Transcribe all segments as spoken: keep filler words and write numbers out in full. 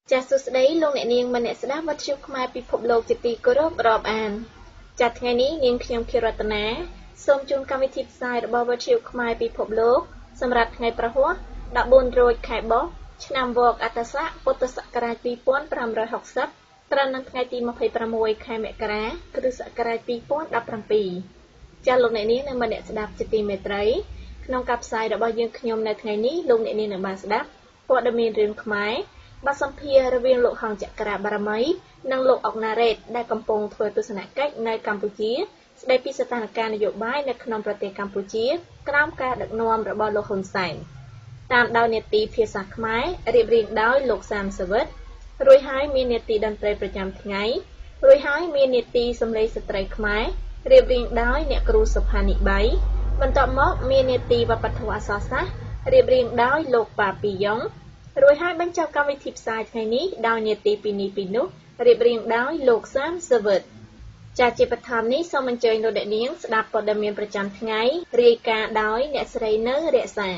ចាសសួស្តីលោកអ្នកនាងមនស្ដាប់វត្តជុំខ្មែរពិភពលោកជាទីគោរពរាប់អានចាសថ្ងៃនេះនាងខ្ញុំខេរតនាសូមជូនកម្មវិធីផ្សាយរបស់វត្តជុំខ្មែរពិភពលោកសម្រាប់ថ្ងៃប្រហ័សដប់បួនរោចខែបុស្សឆ្នាំវកអត្តស័កពុទ្ធសករាជពីរពាន់ប្រាំរយហកសិបត្រូវនៅថ្ងៃទីម្ភៃប្រាំមួយខែមករាគ្រិស្តសករាជពីរពាន់ដប់ប្រាំពីរចាសលោកអ្នកនាងនិងមនស្ដាប់ជាទីមេត្រីក្នុងការផ្សាយរបស់យើងខ្ញុំនៅថ្ងៃនេះលោកអ្នកនាងនឹងបានស្ដាប់ព័ត៌មានរឿងខ្មែរបាទសម្ភាររវាងលោកហងចក្រាបារមីនិងលោកអុកណារ៉េតដែលកំពុងធ្វើទស្សនកិច្ចនៅកម្ពុជាស្ដីពីស្ថានភាពនយោបាយនៅក្នុងប្រទេសកម្ពុជាក្រោមការដឹកនាំរបស់លោកហ៊ុនសែនតាមដោយនេតិភាសាខ្មែររៀបរៀងដោយលោកសាមសវិតរួចហើយមាននេតិតន្ត្រីប្រចាំថ្ងៃរួចហើយមាននេតិសម្លេងស្ត្រីខ្មែររៀបរៀងដោយអ្នកគ្រូសុផានិបៃបន្ទាប់មកមាននេតិវប្បធម៌អក្សរសាស្ត្ររៀបរៀងដោយលោកប៉ាពីយ៉ុងរួចហើយបញ្ចប់កម្មវិធីផ្សាយថ្ងៃនេះដោយនេតិពីនេះពីនោះរៀបរៀងដោយលោកសាមសវិតចាជាបឋមនេះសូមអញ្ជើញលោកអ្នកនាងស្ដាប់ព័ត៌មានប្រចាំថ្ងៃរាយការណ៍ដោយអ្នកស្រីនៅរក្សា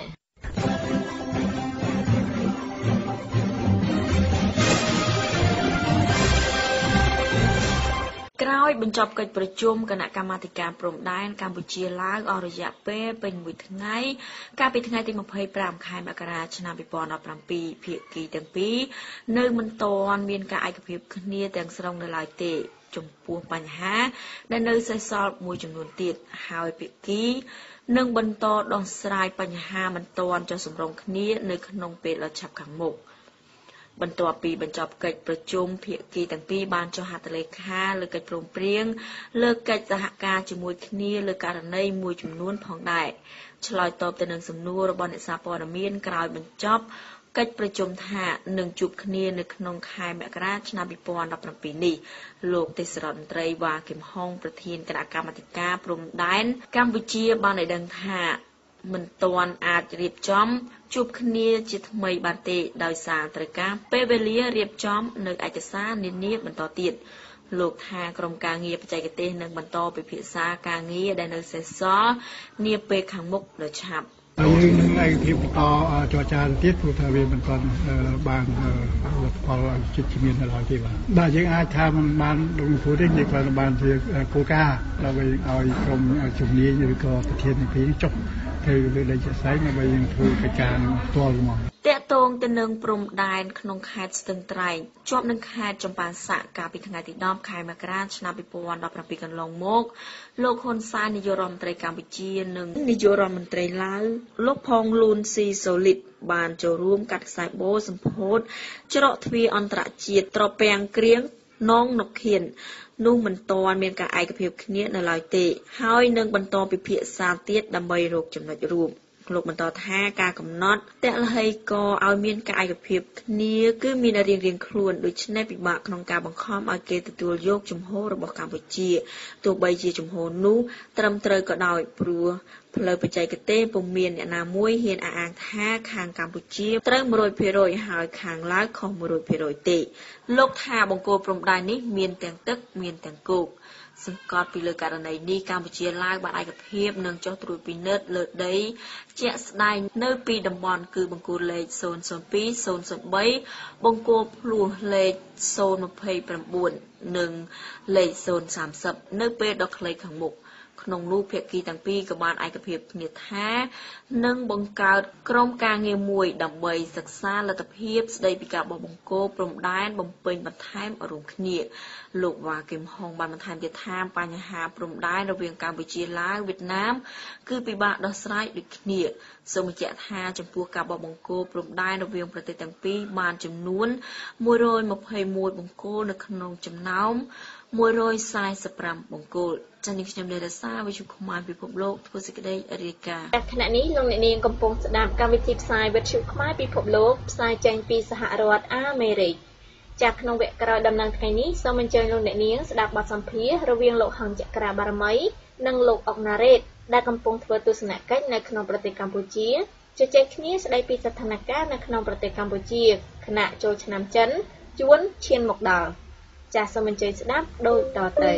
ក្រោយបញ្ចប់កិច្ចប្រជុំគណៈកម្មាធិការព្រំដែនកម្ពុជាឡាវអស់រយៈពេលពេញមួយថ្ងៃកាលពីថ្ងៃទីម្ភៃប្រាំខែមករាឆ្នាំពីរពាន់ដប់ប្រាំពីរភាគីទាំងពីរនៅមិនទាន់មានការឯកភាពគ្នាទាំងស្រុងនៅឡើយទេចំពោះបញ្ហាដែលនៅសេសសល់មួយចំនួនទៀតហើយភាគីនឹងបន្តដោះស្រាយបញ្ហាមិនទាន់ចុះសម្រុងគ្នានៅក្នុងពេលដ៏ឆាប់ខាងមុខបន្ទាប់ពីបញ្ចប់កិច្ចប្រជុំភាគីទាំងពីរបានចុះហត្ថលេខាលើកិច្ចព្រមព្រៀងលើកិច្ចសហការជាមួយគ្នាលើករណីមួយចំនួនផងដែរឆ្លើយតបទៅនឹងសំណួររបស់អ្នកសារព័ត៌មានក្រោយបញ្ចប់កិច្ចប្រជុំថានឹងជួបគ្នានៅក្នុងខែមករាឆ្នាំពីរពាន់ដប់ប្រាំពីរនេះលោកទេសរដ្ឋមន្ត្រីវ៉ាគឹមហុងប្រធានគណៈកម្មាធិការព្រំដែនកម្ពុជាបានឲ្យដឹងថាមិនទាន់អាចរៀបចំជួបគ្នាជាថ្មីបានទេដោយសារត្រូវការពេលវេលារៀបចំនៅឯកសារនានាបន្តទៀតលោកថាក្រុមការងារបច្ចេកទេសនឹងបន្តពិភាក្សាការងារដែលនៅសេសសល់នាពេលខាងមុខដ៏ឆាប់យើងនឹងឯកភាពបន្តចរចាទៀតព្រោះថាវាមិនទាន់បានលទ្ធផលចិត្តជំនាញនៅឡើយទេបាទបាទយើងអាចថាមិនបានដូចព្រោះទេយើងគ្រាន់តែបានជាគោលការណ៍ដើម្បីឲ្យក្រុមជំនាញឬក៏ប្រធានទាំងពីរចុះធ្វើលើលេខផ្សេងដើម្បីយើងធ្វើកិច្ចការផ្ទាល់ហ្មងតាក់ទងទៅនឹងព្រំដែនក្នុងខេត្តស្ទឹងត្រែងជាប់នឹងខេត្តចំប៉ាសាក់កាលពីថ្ងៃទីដប់ខែមករាឆ្នាំពីរពាន់ដប់ប្រាំពីរកន្លងមកលោកហ៊ុនសែននាយករដ្ឋមន្ត្រីកម្ពុជានិងនាយករដ្ឋមន្ត្រីឡាវលោកផងលូនស៊ីសូលីតបានចូលរួមកាត់ខ្សែបូសម្ពោធច្រកទ្វារអន្តរជាតិត្រពាំងគ្រៀងនងនខៀននោះមិនទាន់មានការឯកភាពគ្នានៅឡើយទេហើយនឹងបន្តពិភាក្សាទៀតដើម្បីរកចំណុចរួមលោកបន្តថាការកំណត់តលហីកឲ្យមានការឯកភាពគ្នាគឺមានរៀងរៀងខ្លួនដូច្នេះពិបាកក្នុងការបង្ខំឲ្យគេទទួលយកជំហររបស់កម្ពុជាទោះបីជាជំហរនោះត្រឹមត្រូវក៏ដោយព្រោះផ្លូវបច្ចេកទេសពុំមានអ្នកណាមួយហ៊ានអះអាងថាខាងកម្ពុជាត្រូវ មួយភាគរយ ហើយខាងឡាវខុស មួយភាគរយ ទេលោកថាបង្គោលព្រំដែននេះមានទាំងទឹកមានទាំងគោកសង្កត់ពីលើករណីនេះកម្ពុជាឡាវបានឯកភាពនិងចុះត្រួតពិនិត្យលើដីជាក់ស្ដែងនៅពីតំបន់គឺបង្គោលលេខ ศูนย์ ศูนย์ ពីរ ศูนย์ ศูนย์ បី បង្គោលភ្លោះលេខ ศูนย์ ยี่สิบเก้า និងលេខ ศูนย์ สามสิบ នៅពេលដ៏ខ្លីខាងមុខក្នុងនោះភាគីទាំងពីរក៏បានឯកភាពគ្នាថានឹងបង្កើតក្រុមការងារមួយដើម្បីសិក្សាលទ្ធភាពស្ដីពីការបោះបង្គោលព្រំដែនបំពេញបន្ថែមរួមគ្នាលោកវ៉ាគឹមហុងបានបន្ថែមទៀតថាបញ្ហាព្រំដែនរវាងកម្ពុជាឡាវវៀតណាមគឺពិបាកដោះស្រាយដូចគ្នាសូមបញ្ជាក់ថាចំពោះការបោះបង្គោលព្រំដែនរវាងប្រទេសទាំងពីរបានចំនួន មួយរយម្ភៃមួយ បង្គោលនៅក្នុងចំណោម មួយរយសែសិបប្រាំ បង្គោលចា៎នេះខ្ញុំនៅរសាវិទ្យុខ្មែរពិភពលោកធ្វើសេចក្តីរាយការណ៍ខណៈនេះលោកអ្នកនាងកំពុងស្ដាប់កម្មវិធីផ្សាយវិទ្យុខ្មែរពិភពលោកផ្សាយចេញពីសហរដ្ឋអាមេរិកចា៎ក្នុងវគ្គក្រោយដំណឹងថ្ងៃនេះសូមអញ្ជើញលោកអ្នកនាងស្ដាប់បទសម្ភាសន៍រវាងលោកហងចក្រាបារមីនិងលោកអុកណារ៉េតដែលកំពុងធ្វើទស្សនកិច្ចនៅក្នុងប្រទេសកម្ពុជាជជែកគ្នាស្ដីពីស្ថានភាពនៅក្នុងប្រទេសកម្ពុជាគណៈចូលឆ្នាំចិនជួនឈានមកដល់ចាសសូមអញ្ជើញស្ដាប់ដូចតទៅ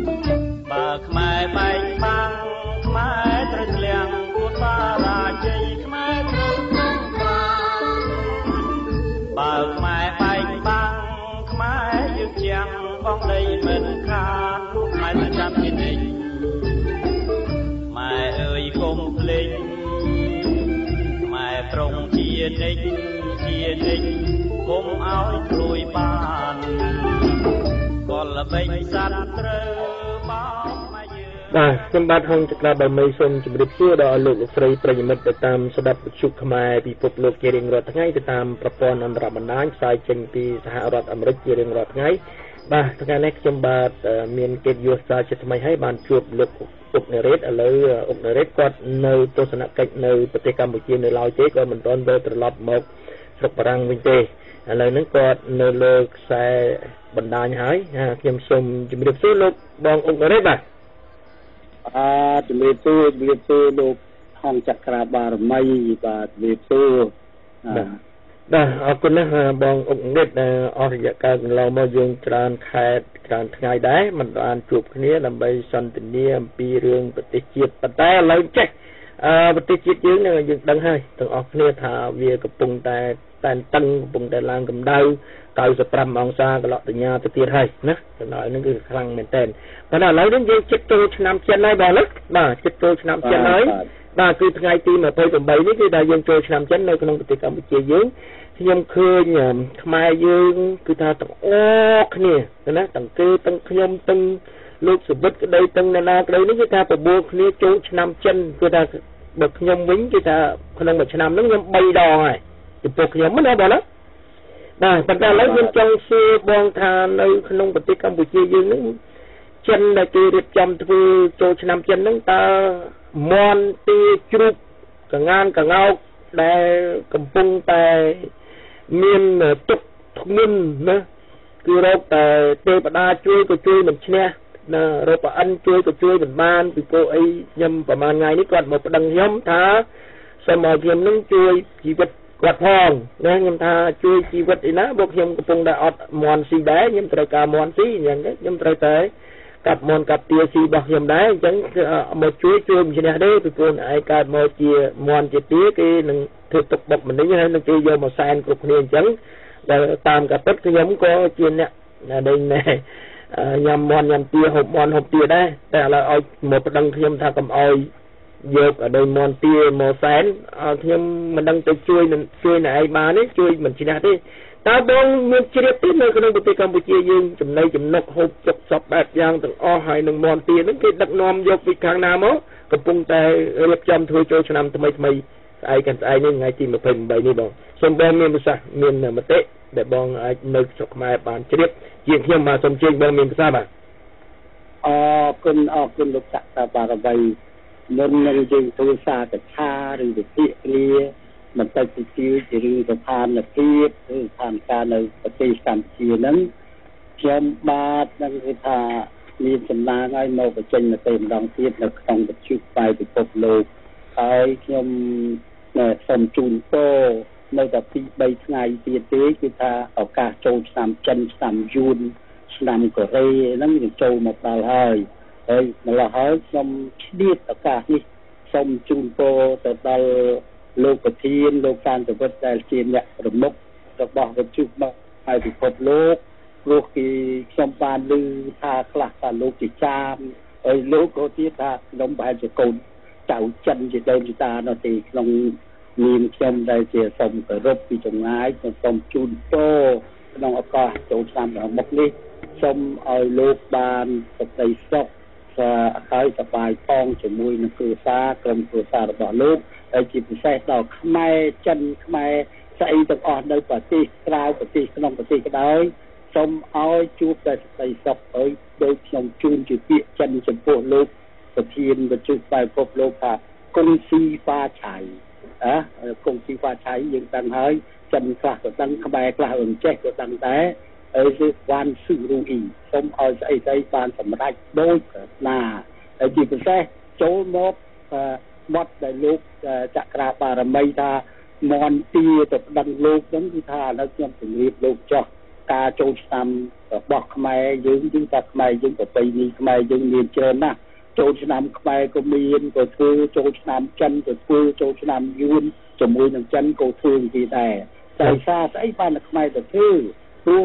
បើខ្មែរបែកបាំងខ្មែរត្រូវធ្លៀងគួរសារាជ័យ phong đây mình khan mai là trăm nghìn đình mẹ ơi không linh mẹ trong chia ninh chia ninh cùng áo lùi bàn còn là bên sắt trơ bao mà បាទខ្ញុំបាទហងចក្រាបើមីសូមជម្រាបសួរដល់លោកលោកស្រីប្រិយមិត្តទៅតាមស្ដាប់វិទ្យុខ្មែរពិភពលោកជារៀងរាល់ថ្ងៃទៅតាមប្រព័ន្ធអន្តរបណ្ដាញផ្សាយចេញពីសហរដ្ឋអាមេរិកជារៀងរាល់ថ្ងៃបាទថ្ងៃនេះខ្ញុំបាទមានកិត្តិយសសារជាថ្មីហើយបានជួបលោកអុកណារ៉េតឥឡូវអុកណារ៉េតគាត់នៅទស្សនកិច្ចនៅប្រទេសកម្ពុជានៅឡើយទេគាត់មិនទាន់វិលត្រឡប់មកស្រុកបារាំងវិញទេឥឡូវហ្នឹងគាត់នៅលើខ្សែបណ្ដាញហើយខ្ញុំសូមជម្រាបសួរលោកបងអុកណារ៉េតបាទអឺជំរាបសួរជំរាបសួរលោកហងចក្រាបារមីបាទជំរាបសួរបាទអរគុណណាស់បងអុកណារ៉េតអស់រយៈកាលកន្លងមកយើងច្រើនខែច្រើនថ្ងៃដែរមិនបានជួបគ្នាដើម្បីសន្ទនាអំពីរឿងប្រទេសជាតិប៉ុន្តែឥឡូវចេះអឺប្រទេសជាតិយើងយើងដឹងហើយទាំងអស់គ្នាថាវាកំពុងតែតែនតឹងកំពុងតែឡើងកម្ដៅเก้าสิบห้าអង្សាកន្លក់តញ្ញាទៅទៀតហើយណាកម្ដៅហ្នឹងគឺខ្លាំងមែនតើប៉ុន្តែឥឡូវនេះយើងជិតចូលឆ្នាំចិនហើយបងណាបាទជិតចូលឆ្នាំចិនហើយបាទគឺថ្ងៃទីยี่สิบแปดនេះគឺថាយើងចូលឆ្នាំចិននៅក្នុងប្រទេសកម្ពុជាយើងខ្ញុំឃើញខ្មែរយើងគឺថាទាំងអស់គ្នាណាទាំងគេទាំងខ្ញុំទាំងលោកសុវិតក្តីទាំងអ្នកណាក្តីនេះគឺថាប្រមូលគ្នាចូលឆ្នាំចិនគឺថាបើខ្ញុំវិញគឺថាក្នុងមួយឆ្នាំហ្នឹងខ្ញុំបីដងហើយចំពោះខ្ញុំណាបងណាបាទប៉ុន្តែឥឡូវខ្ញុំចង់សួរបងថានៅក្នុងប្រទេសកម្ពុជាយើងហ្នឹងចិនដែលគេរៀបចំធ្វើចូលឆ្នាំចិនហ្នឹងតើមន់ទីជ្រូកកងានកងោកដែលកំពុងតែមានទុកធ្ងន់ណាគឺរកតែទេវតាជួយក៏ជួយមិនឈ្នះណារកប្រអិនជួយក៏ជួយមិនបានពីព្រោះអីខ្ញុំប្រហែលថ្ងៃនេះគាត់មកប្តឹងខ្ញុំថាសូមឲ្យខ្ញុំនឹងជួយជីវិតគាត់ផងណាខ្ញុំថាជួយជីវិតអីណាបើខ្ញុំកំពុងតែអត់មន់ស៊ីដែរខ្ញុំត្រូវការមន់ស៊ីអញ្ចឹងខ្ញុំត្រូវតែកាប់មន់កាប់ទាស៊ីរបស់ខ្ញុំដែរអញ្ចឹងមកជួយជួយមិនឈ្នះទេពីព្រោះឯងកើតមកជាមន់ជាទាគេនឹងធ្វើទុកបុកម្នេញហើយនឹងគេយកមកសែនគ្រប់គ្នាអញ្ចឹងដែលតាមកាពិតខ្ញុំក៏ជាអ្នកដែលញ៉ាំមន់ញ៉ាំទាហូបមន់ហូបទាដែរតែឥឡូវឲ្យមកប្តឹងខ្ញុំថាកុំឲ្យយកអដីមន់ទាមកសែនខ្ញុំមិនដឹងទៅជួយនឹងជួយណែឯងបានទេជួយមិនឈ្នះទេតើបងមានជ្រាបទេនៅក្នុងប្រទេសកម្ពុជាយើងចំណៃចំណុកហូបចុកសពបែបយ៉ាងទាំងអស់ហើយនឹងមន់ទាហ្នឹងគេដឹកនាំយកពីខាងណាមកកំពុងតែរៀបចំធ្វើចូលឆ្នាំថ្មីថ្មីស្អែកកាន់ស្អែកនេះថ្ងៃទីยี่สิบแปดនេះបងសូមបងមានប្រសាសន៍មានមតិដែលបងអាចនៅស្រុកខ្មែរបានជ្រាបជាងខ្ញុំមកសូមជើញបងមានប្រសាសន៍បាទអរគុណអរគុណលោកចក្រាបារមីមុននឹងយើងធ្វើសារកថាឬវិភាគគ្នាមិនទៅពីជារឿងស្ថានភាពឬស្ថានភាពនៅប្រទេសកម្ពុជាហ្នឹងខ្ញុំបាទនឹងគឺថាមានសំណាងឲ្យមកបញ្ចេញមតិម្ដងទៀតនៅក្នុងវិទ្យុផ្សាយពិភពលោកហើយខ្ញុំសូមជូនពរនៅតែពីរបីថ្ងៃទៀតទេគឺថាឱកាសចូលឆ្នាំចិនឆ្នាំយួនឆ្នាំកូរ៉េហ្នឹងនឹងចូលមកដល់ហើយហើយម្ល៉េះហើយខ្ញុំឆ្លៀតឱកាសនេះសូមជូនពរទៅដល់លោកប្រធានលោកសានតវិទ្យដែលជាអ្នកប្រមុខរបស់វិទ្យុមកហើយពិភពលោកព្រោះគេខ្ញុំបានឮថាខ្លះថាលោកជាចាមហើយលោកក៏ទៀតថាខ្ញុំបែរជាកូនចៅចិនជាដើមជាតានោះទេក្នុងនាមខ្ញុំដែលជាសូមគោរពពីចម្ងាយខ្ញុំសូមជូនពរក្នុងឱកាសចូលឆ្នាំមុខនេះសូមឲ្យលោកបានសេចក្តីសុខហើយសប្បាយផងជាមួយនឹងគ្រួសារក្រុមគ្រួសាររបស់លោកហើយជាពិសេសដល់ខ្មែរចិនខ្មែរស្អីទាំងអស់នៅប្រទេសក្រៅប្រទេសក្នុងប្រទេសក៏ដោយសូមឲ្យជួបតែសេចក្តីសុខហើយដោយខ្ញុំជូនជាពាក្យចិនចំពោះលោកប្រធានវិទ្យុផ្សាយពិភពលោកថាគង់ស៊ីហ្វាឆៃអើគង់ស៊ីហ្វាឆៃយើងដឹងហើយចិនខ្លះក៏ដឹងខ្មែរខ្លះមិនចេះក៏ដឹងដែរហើយគឺវ៉ាន់ស៊ឺរូអ៊ីសូមឲ្យស្អីស្អីបានសម្រេចដូចណាហើយជាពិសេសចូលមកបត់ដែលលោកចក្រាបារមីថាមន់ទាទៅប្តឹងលោកហ្នឹងគឺថាឥឡូវខ្ញុំជម្រាបលោកចោះការចូលឆ្នាំរបស់ខ្មែរយើងគឺថាខ្មែរយើងប្រពៃណីខ្មែរយើងមានច្រើនណាស់ចូលឆ្នាំខ្មែរក៏មានក៏ធ្វើចូលឆ្នាំចិនក៏ធ្វើចូលឆ្នាំយួនជាមួយនឹងចិនក៏ធ្វើទីដែរតែសារស្អីបានខ្មែរទៅធ្វើព្រោះ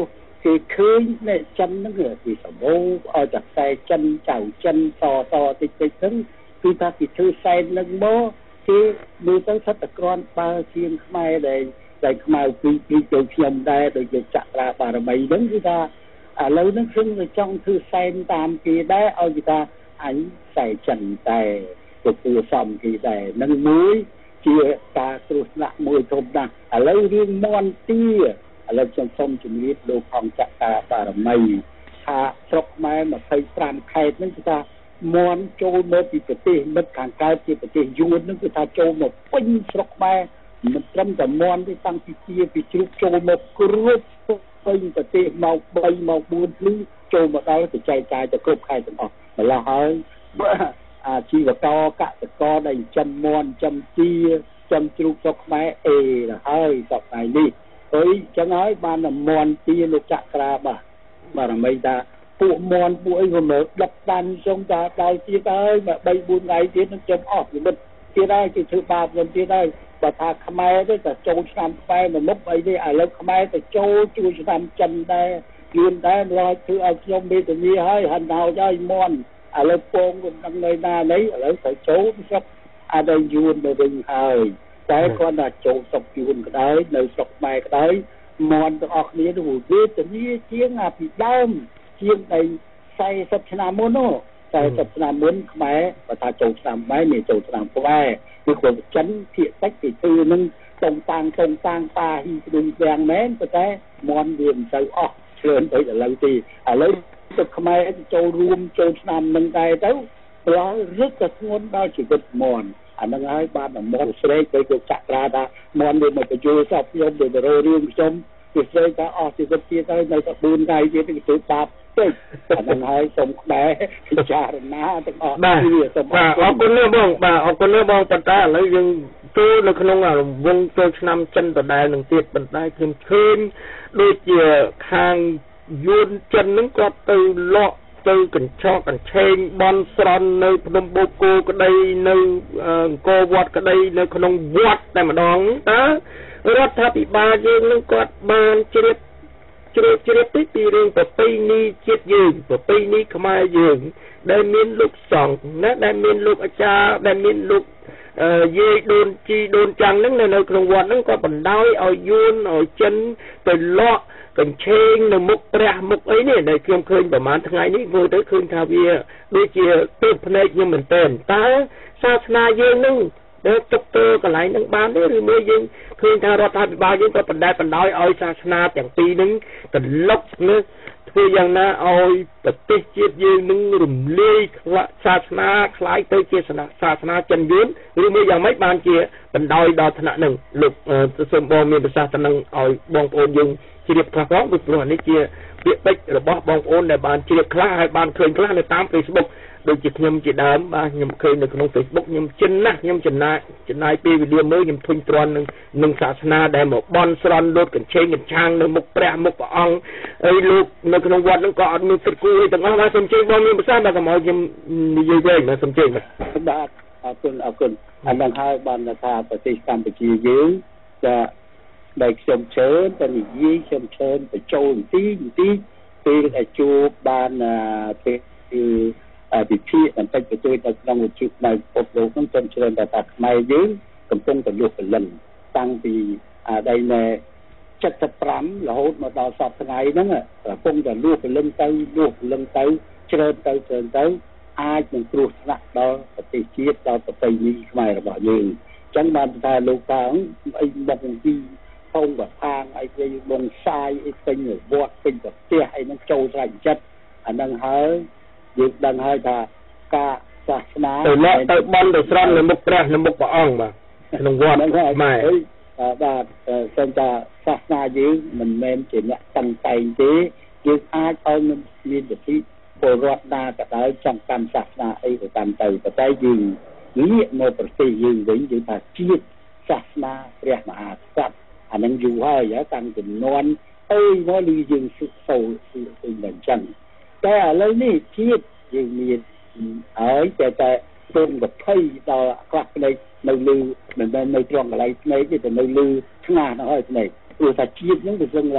គេឃើញអ្នកចិនហ្នឹងគេសម្បូរឲ្យតែខ្សែចិនចៅចិនសសតិចតិចហ្នឹងគឺថាគេធ្វើខ្សែហ្នឹងមកគេមើលទៅសិតតែគ្រាន់បើជាងខ្មែរដែលដែលខ្មៅពីរពីរចូលខ្ញុំដែរដូចជាចក្រាបារមីហ្នឹងគឺថាឥឡូវហ្នឹងខ្ញុំទៅចង់ធ្វើខ្សែតាមគេដែរឲ្យគេថាអញខ្សែចិនតែទទួលសមគេដែរនឹងមួយជាការគ្រោះថ្នាក់មួយធំណាស់ឥឡូវរឿងមន់ទាឥឡូវខ្ញុំសូមជម្រាបលោកផងចក្រាបារមីថាស្រុកខ្មែរម្ភៃប្រាំខេត្តហ្នឹងគឺថាមន់ចូលមកពីប្រទេសមិត្តខាងកើតជាប្រទេសយួនហ្នឹងគឺថាចូលមកពេញស្រុកខ្មែរមិនត្រឹមតែមន់ទេតាំងពីជាពីជ្រូកចូលមកគ្រប់ពេញប្រទេសមកបីមកបួនភ្លឺចូលមកដល់ទៅចែកចាយទៅគ្រប់ខេត្តទាំងអស់ម្ល៉េះហើយអាជីវករកសិករដែលចិញ្ចឹមមន់ចិញ្ចឹមទាចិញ្ចឹមជ្រូកស្រុកខ្មែរអេទៅហើយសប្តាហ៍នេះហើយចឹងហើយបានតែមន់ទាលោកចក្រាបាទបារមីថាពួកមន់ពួកអីក៏មកដឹកដានចុងតាដល់ទៀតហើយមកបីបួនថ្ងៃទៀតនឹងចំអស់និមិត្តទៀតហើយគេធ្វើបាបខ្ញុំទៀតហើយបើថាខ្មែរទៅតែចូលឆ្នាំខ្មែរមកមុខអីនេះឥឡូវខ្មែរទៅចូលជួយឆ្នាំចិនដែរលឿនដែររកធ្វើឲ្យខ្ញុំមេធាវីហើយហិនហើយហើយមន់ឥឡូវពងក៏ដឹងនៅណានេះឥឡូវទៅចូលស្រុកអាដៃយួនទៅវិញហើយតែគាត់ថាចូលស្រុកយួនក៏ដោយនៅស្រុកខ្មែរក៏ដោយមន់ទាំងអស់គ្នាទៅវេទនាជាងអាពីដើមជាងតែសែសិបឆ្នាំមុននោះតែសិបឆ្នាំមុនខ្មែរបើថាចូលឆ្នាំបែរមានចូលឆ្នាំខ្មែរគឺគាត់ចិនភាគតិចគេធ្វើនឹងតុងតាំងតុងតាំងប៉ាហ៊ីដូចយ៉ាងមែនប៉ុន្តែមន់វាមិនទៅអស់ច្រើនទៅឥឡូវទីឥឡូវទឹកខ្មែរចូលរួមចូលឆ្នាំនឹងដែរទៅព្រោះរឹកតែធ្ងន់ដល់ជីវិតមន់អានឹងហើយបានតែមកស្រែកទៅគេចាក់ក្រាថាមន់វាមកបញ្យល់សពខ្ញុំទៅរោរឿងខ្ញុំគេស្រែកថាអស់ជីវិតទៀតហើយនៅតែបួនថ្ងៃទៀតគេធ្វើបាបពេកអានឹងហើយសូមខ្មែរពិចារណាទាំងអស់គ្នាសូមបាទអរគុណណាស់បងបាទអរគុណណាស់បងប៉ុន្តែឥឡូវយើងចូលនៅក្នុងរង្វង់ចូលឆ្នាំចិនដដែលនឹងទៀតប៉ុន្តែខ្ញុំឃើញដូចជាខាងយួនចិនហ្នឹងគាត់ទៅលក់ទៅកញ្ចក់កញ្ឆេងបន់ស្រន់នៅភ្នំបូកគោក្តីនៅអង្គរវត្តក្តីនៅក្នុងវត្តតែម្ដងតើរដ្ឋាភិបាលយើងនឹងគាត់បានជ្រាបជ្រាបជ្រាបពីរឿងប្រពៃណីជាតិយើងប្រពៃណីខ្មែរយើងដែលមានលោកសង្ឃណាដែលមានលោកអាចារ្យដែលមានលោកយាយដូនជីដូនចាំងហ្នឹងនៅក្នុងវត្តហ្នឹងគាត់បណ្ដោយឲ្យយួនឲ្យចិនទៅលក់កញ្ឆេងនៅមុខព្រះមុខអីនេះដែលខ្ញុំឃើញប្រហែលថ្ងៃនេះមើលទៅឃើញថាវាដូចជាទើបភ្នែកខ្ញុំមែនទែនតើសាសនាយើងនឹងដែលទុកទៅកន្លែងហ្នឹងបានទេឬមួយយើងឃើញថារដ្ឋាភិបាលយើងក៏បណ្ដែតបណ្ដោយឲ្យសាសនាទាំងពីរហ្នឹងកន្លុកនេះធ្វើយ៉ាងណាឲ្យប្រទេសជាតិយើងនឹងរំលាយសាសនាคล้ายទៅជាសាសនាចិនយួនឬមួយយ៉ាងម៉េចបានជាបណ្ដោយដល់ថ្នាក់ហ្នឹងលោកសូមបងមានប្រសាសន៍ទៅនឹងឲ្យបងប្អូនយើងជ្រាបខ្លះផងពីព្រោះនេះជាពាក្យពេចន៍របស់បងប្អូនដែលបានជ្រាបខ្លះហើយបានឃើញខ្លះនៅតាម Facebook ដូចជាខ្ញុំជាដើមបាទខ្ញុំឃើញនៅក្នុង Facebook ខ្ញុំចិនណាស់ខ្ញុំចំណាយចំណាយពេលវេលាមើលខ្ញុំធុញទ្រាន់នឹងនឹងសាសនាដែលមកបន់ស្រន់លូតកញ្ឆេងកញ្ឆាងនៅមុខព្រះមុខព្រះអង្គអីលោកនៅក្នុងវត្តហ្នឹងក៏អត់មានទឹកគូអីទាំងអស់បាទសូមជើញបងមានប្រសាសន៍បាទកុំឲ្យខ្ញុំនិយាយវែងបាទសូមជើញបាទបាទអរគុណអរគុណអានឹងហើយបានថាប្រទេសកម្ពុជាយើងจะដែលខ្ញុំជើញតែនិយាយខ្ញុំជើញបញ្ចូលទីទីពេលឲ្យជួបបានពេលគឺវិភាគបន្តិចបន្តួចនៅក្នុងវិទ្យានៅពិភពលោកហ្នឹងខ្ញុំជឿថាខ្មែរយើងកំពុងតែលុះពលិនតាំងពីដៃណែเจ็ดสิบห้ารហូតមកដល់សប្តាហ៍ថ្ងៃហ្នឹងកំពុងតែលុះពលិនទៅលុះពលិនទៅច្រើនទៅច្រើនទៅអាចនឹងគ្រោះថ្នាក់ដល់ប្រទេសជាតិដល់ប្រទេសនេះខ្មែររបស់យើងអញ្ចឹងបានថាលោកតាអីមកពីធំបខាងអីគេបងសាយអីពេញវត្តពេញប្រទេសអីហ្នឹងចូលស្រេចចិត្តអាហ្នឹងហើយយើងដឹងហើយថាការសាសនាទៅលក់ទៅបន់ទៅស្រន់នៅមុខព្រះនៅមុខព្រះអង្គបាទក្នុងវត្តហ្នឹងហើយបាទសូមថាសាសនាយើងមិនមែនជាអ្នកតាំងតែងទេយើងអាចឲ្យមានមានវិធីពលរដ្ឋណាក៏ដោយចង់កាន់សាសនាអីក៏កាន់ទៅតែយើងងាកមកប្រទេសយើងវិញយើងថាជាតិសាសនាព្រះមហាក្សត្រអានឹងយូរហើយតាំងចំនួនអីមកលឺយើងសុខសូលអីមិនចឹងតែឥឡូវនេះជាតិយើងមានហើយតែតែសូមប្រភ័យដល់ខ្លះភ្នែកនៅលឺមិនមែននៅត្រង់កន្លែងភ្នែកទេតែនៅលឺឆ្ងាស់ទៅហើយភ្នែកព្រោះថាជាតិហ្នឹងវាសឹងថា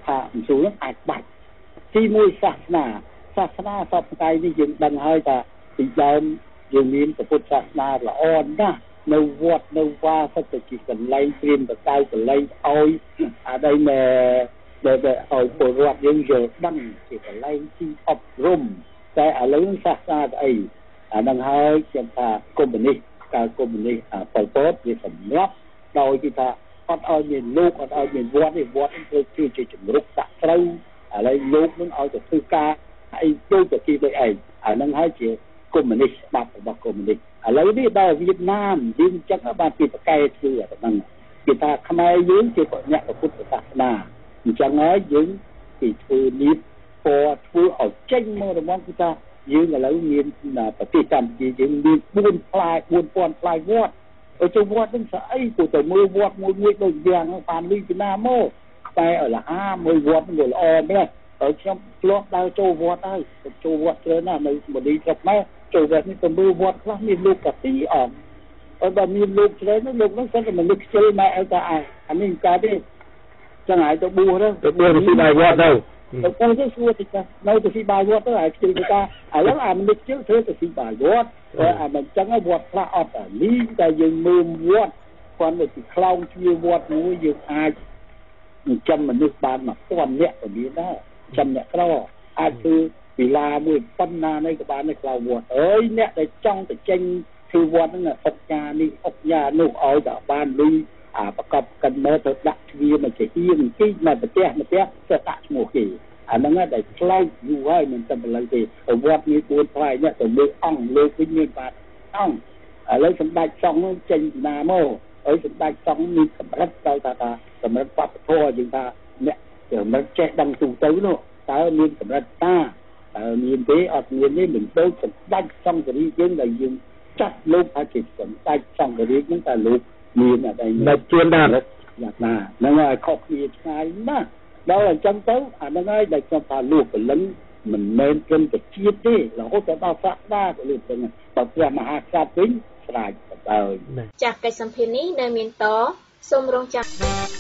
ថាមិនស្រួលអាចបាច់ទីមួយសាសនាសាសនាសពថ្ងៃនេះយើងដឹងហើយថាពីដើមយើងមានពុទ្ធសាសនាល្អណាស់នៅវត្តនៅវាសិតតែជាកន្លែងព្រានបកៅកន្លែងឲ្យអាđâyដែលឲ្យពលរដ្ឋយើងយល់ដឹងជាកន្លែងទីអប់រំតែឥឡូវសាសនាស្អីអានឹងហើយខ្ញុំថាកុម្មុយនីសកាលកុម្មុយនីសប៉ុលពតវាសម្រាប់ដោយគេថាអត់ឲ្យមានលោកអត់ឲ្យមានវត្តទេវត្តគឺជាជំរុកដាក់ត្រូវឥឡូវលោកនឹងឲ្យទៅធ្វើការអីដូចទៅទីដូចឯងអានឹងហើយជាកុម្មុយនីសបាត់របស់កុម្មុយនីសឥឡូវនេះដល់វៀតណាមយើងចឹងបានពីប្រកែធ្វើអាហ្នឹងគេថាខ្មែរយើងជាអ្នកពុទ្ធសាសនាអញ្ចឹងហើយយើងពីធ្វើនេះពណ៌ធ្វើឲ្យចេញមករបស់គឺថាយើងឥឡូវមានប្រទេសកម្ពុជាយើងមានបួនផ្លែបួនពាន់ផ្លែវត្តទៅចូលវត្តនឹងស្អីគួរទៅមើលវត្តមួយមួយដូចយ៉ាងបានលីពីណាមកតែឲ្យលហាមើលវត្តនឹងល្អមែនហើយខ្ញុំធ្លាប់ដើរចូលវត្តហើយចូលវត្តច្រើនណាស់នៅបលីស្រុកម៉ែចូលវត្តនេះទៅមើលវត្តខ្លះមានលោកកាទីអមហើយបើមានលោកច្រើននោះលោកនោះសិនតែមនុស្សខ្ជិលម៉ែឲ្យថាអានេះកើតទេចឹងហើយទៅបួសទៅទៅបួសទៅបាយវត្តទៅទៅបួសទៅស្រួលតិចនៅទៅស៊ីបាយវត្តទៅហើយខ្ជិលទៅថាឥឡូវអាមនុស្សខ្ជិលធ្វើទៅស៊ីបាយវត្តតែអាមិនចឹងវត្តខ្លះអត់អានេះតែយើងមើលវត្តគាត់ទៅខ្លោងជ្វាវត្តមួយយើងអាចចាំមនុស្សបានមកពាន់នាក់ក៏មានដែរចាំអ្នកក្រអាចធ្វើវិឡាមួយប៉ុណ្ណានេះក៏បាននៅក្រៅវត្តអើយអ្នកដែលចង់ទៅចេញធ្វើវត្តហ្នឹងអុកញ៉ានេះអុកញ៉ានោះឲ្យតែបានលុយអាប្រកបកិនមើលទៅដាក់ទ្វារមកជាហៀងទីមកប្រទេសមកផ្ទះទៅដាក់ឈ្មោះគេអាហ្នឹងដែលខ្លោចយូរហើយមិនតែឥឡូវទេវត្តនេះបួនផ្លែអ្នកទៅលើអង្គលើវិញមានបាទអង្គឥឡូវសម្ដេចសង្ឃនោះចេញណាមកហើយសម្ដេចសង្ឃមានកម្រិតទៅថាថាកម្រិតវប្បធម៌យើងថាអ្នកកម្រិតចេះដឹងទូទៅនោះតើមានកម្រិតតាតើមានទេអត់មានទេមិនដូចសម្ដេចសង្ឃរាជយើងដែលយើងចាត់លោកថាជាសម្ដេចសង្ឃរាជហ្នឹងតែលោកមានអីមិនជួនដែរយ៉ាងណាហ្នឹងហើយខុសគ្នាឆ្ងាយណាស់ដល់អញ្ចឹងទៅអាហ្នឹងហើយដែលខ្ញុំថាលោកពលិនមិនមែនត្រឹមតែជាតិទេរហូតដល់សាសនាក៏លោកចឹងបើព្រះមហាក្សត្រវិញស្រាច់ទៅហើយចាស់កិច្ចសម្ភារនេះនៅមានតសូមរងចាំ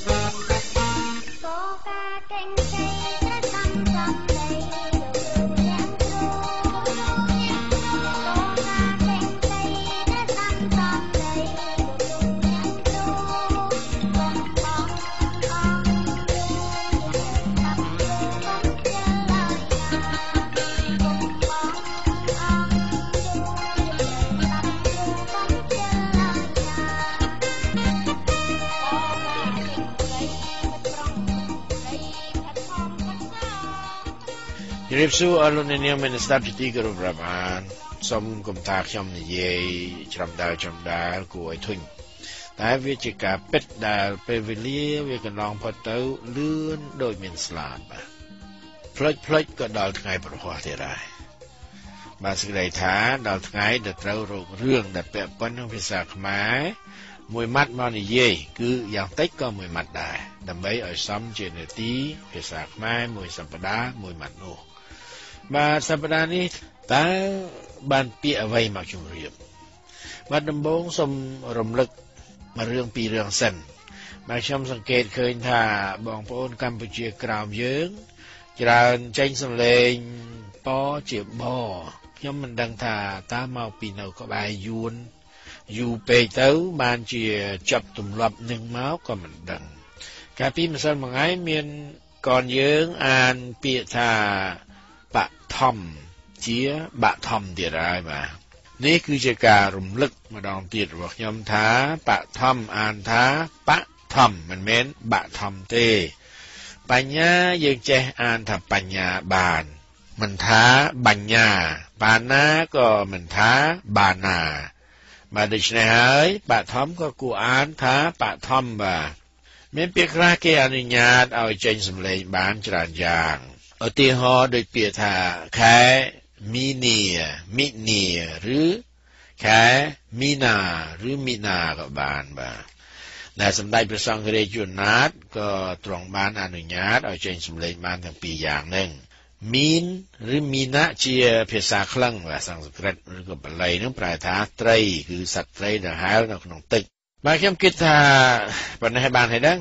រៀបសួរអរលោកអ្នកនាងមានស្ដាប់ជាទីគោរពរាប់អានសូមកុំថាខ្ញុំនិយាយច្រំដាល់ច្រំដាល់គួរឲ្យធុញតែវាជាការពិតដែលពេលវេលាវាកន្លងផុតទៅលឿនដូចមានស្លាបផ្លេចផ្លេចក៏ដល់ថ្ងៃប្រហ័សទៀតហើយបាទសេចក្តីថាដល់ថ្ងៃដែលត្រូវរករឿងដែលពាក់ព័ន្ធនឹងភាសាខ្មែរមួយម៉ាត់មកនិយាយគឺយ៉ាងតិចក៏មួយម៉ាត់ដែរដើម្បីឲ្យសមជានាទីភាសាខ្មែរមួយសប្តាហ៍មួយម៉ាត់នោះបាទសប្តាហ៍នេះតើបានពាក្យអ្វីមកជម្រាបបាទដំបូងសូមរំលឹកមួយរឿងពីររឿងសិនបាទខ្ញុំសង្កេតឃើញថាបងប្អូនកម្ពុជាក្រោមយើងច្រើនចេញសំឡេងពជាបខ្ញុំមិនដឹងថាតើមកពីនៅក្បែរយួនយូរពេកទៅបានជាចាប់ទម្លាប់នឹងមកក៏មិនដឹងកាលពីម្សិលមួយថ្ងៃមានកូនយើងអានពាក្យថាបឋមជាបឋមទៀតហើយបាទនេះគឺជាការរំលឹកម្ដងទៀតរបស់ខ្ញុំថាបឋមអានថាបឋមមិនមែនបឋមទេបញ្ញាយើងចេះអានថាបញ្ញាបានមិនថាបញ្ញាបាណាក៏មិនថាបាណាបាទដូច្នេះហើយបឋមក៏គួរអានថាបឋមបាទមានពាក្យខ្លះគេអនុញ្ញាតឲ្យចេញសម្លេងបានច្រើនយ៉ាងឧទាហរណ៍ដូចពាក្យថាខែមីនីមីនីឬខែមីណាឬមីណាក៏បានបាទដែលសម្ដេចព្រះសង្ឃរាជជួនណាតក៏ទ្រង់បានអនុញ្ញាតឲ្យចេញសម្លេងបានទាំងពីរយ៉ាងហ្នឹងមីនឬមីណាជាភាសាក្លិង្គភាសាសំស្ក្រឹតឬក៏បាលីនឹងប្រែថាត្រីគឺសត្វត្រីដែលហែលនៅក្នុងទឹកបាទខ្ញុំគិតថាប៉ុណ្ណេះបានហើយដឹង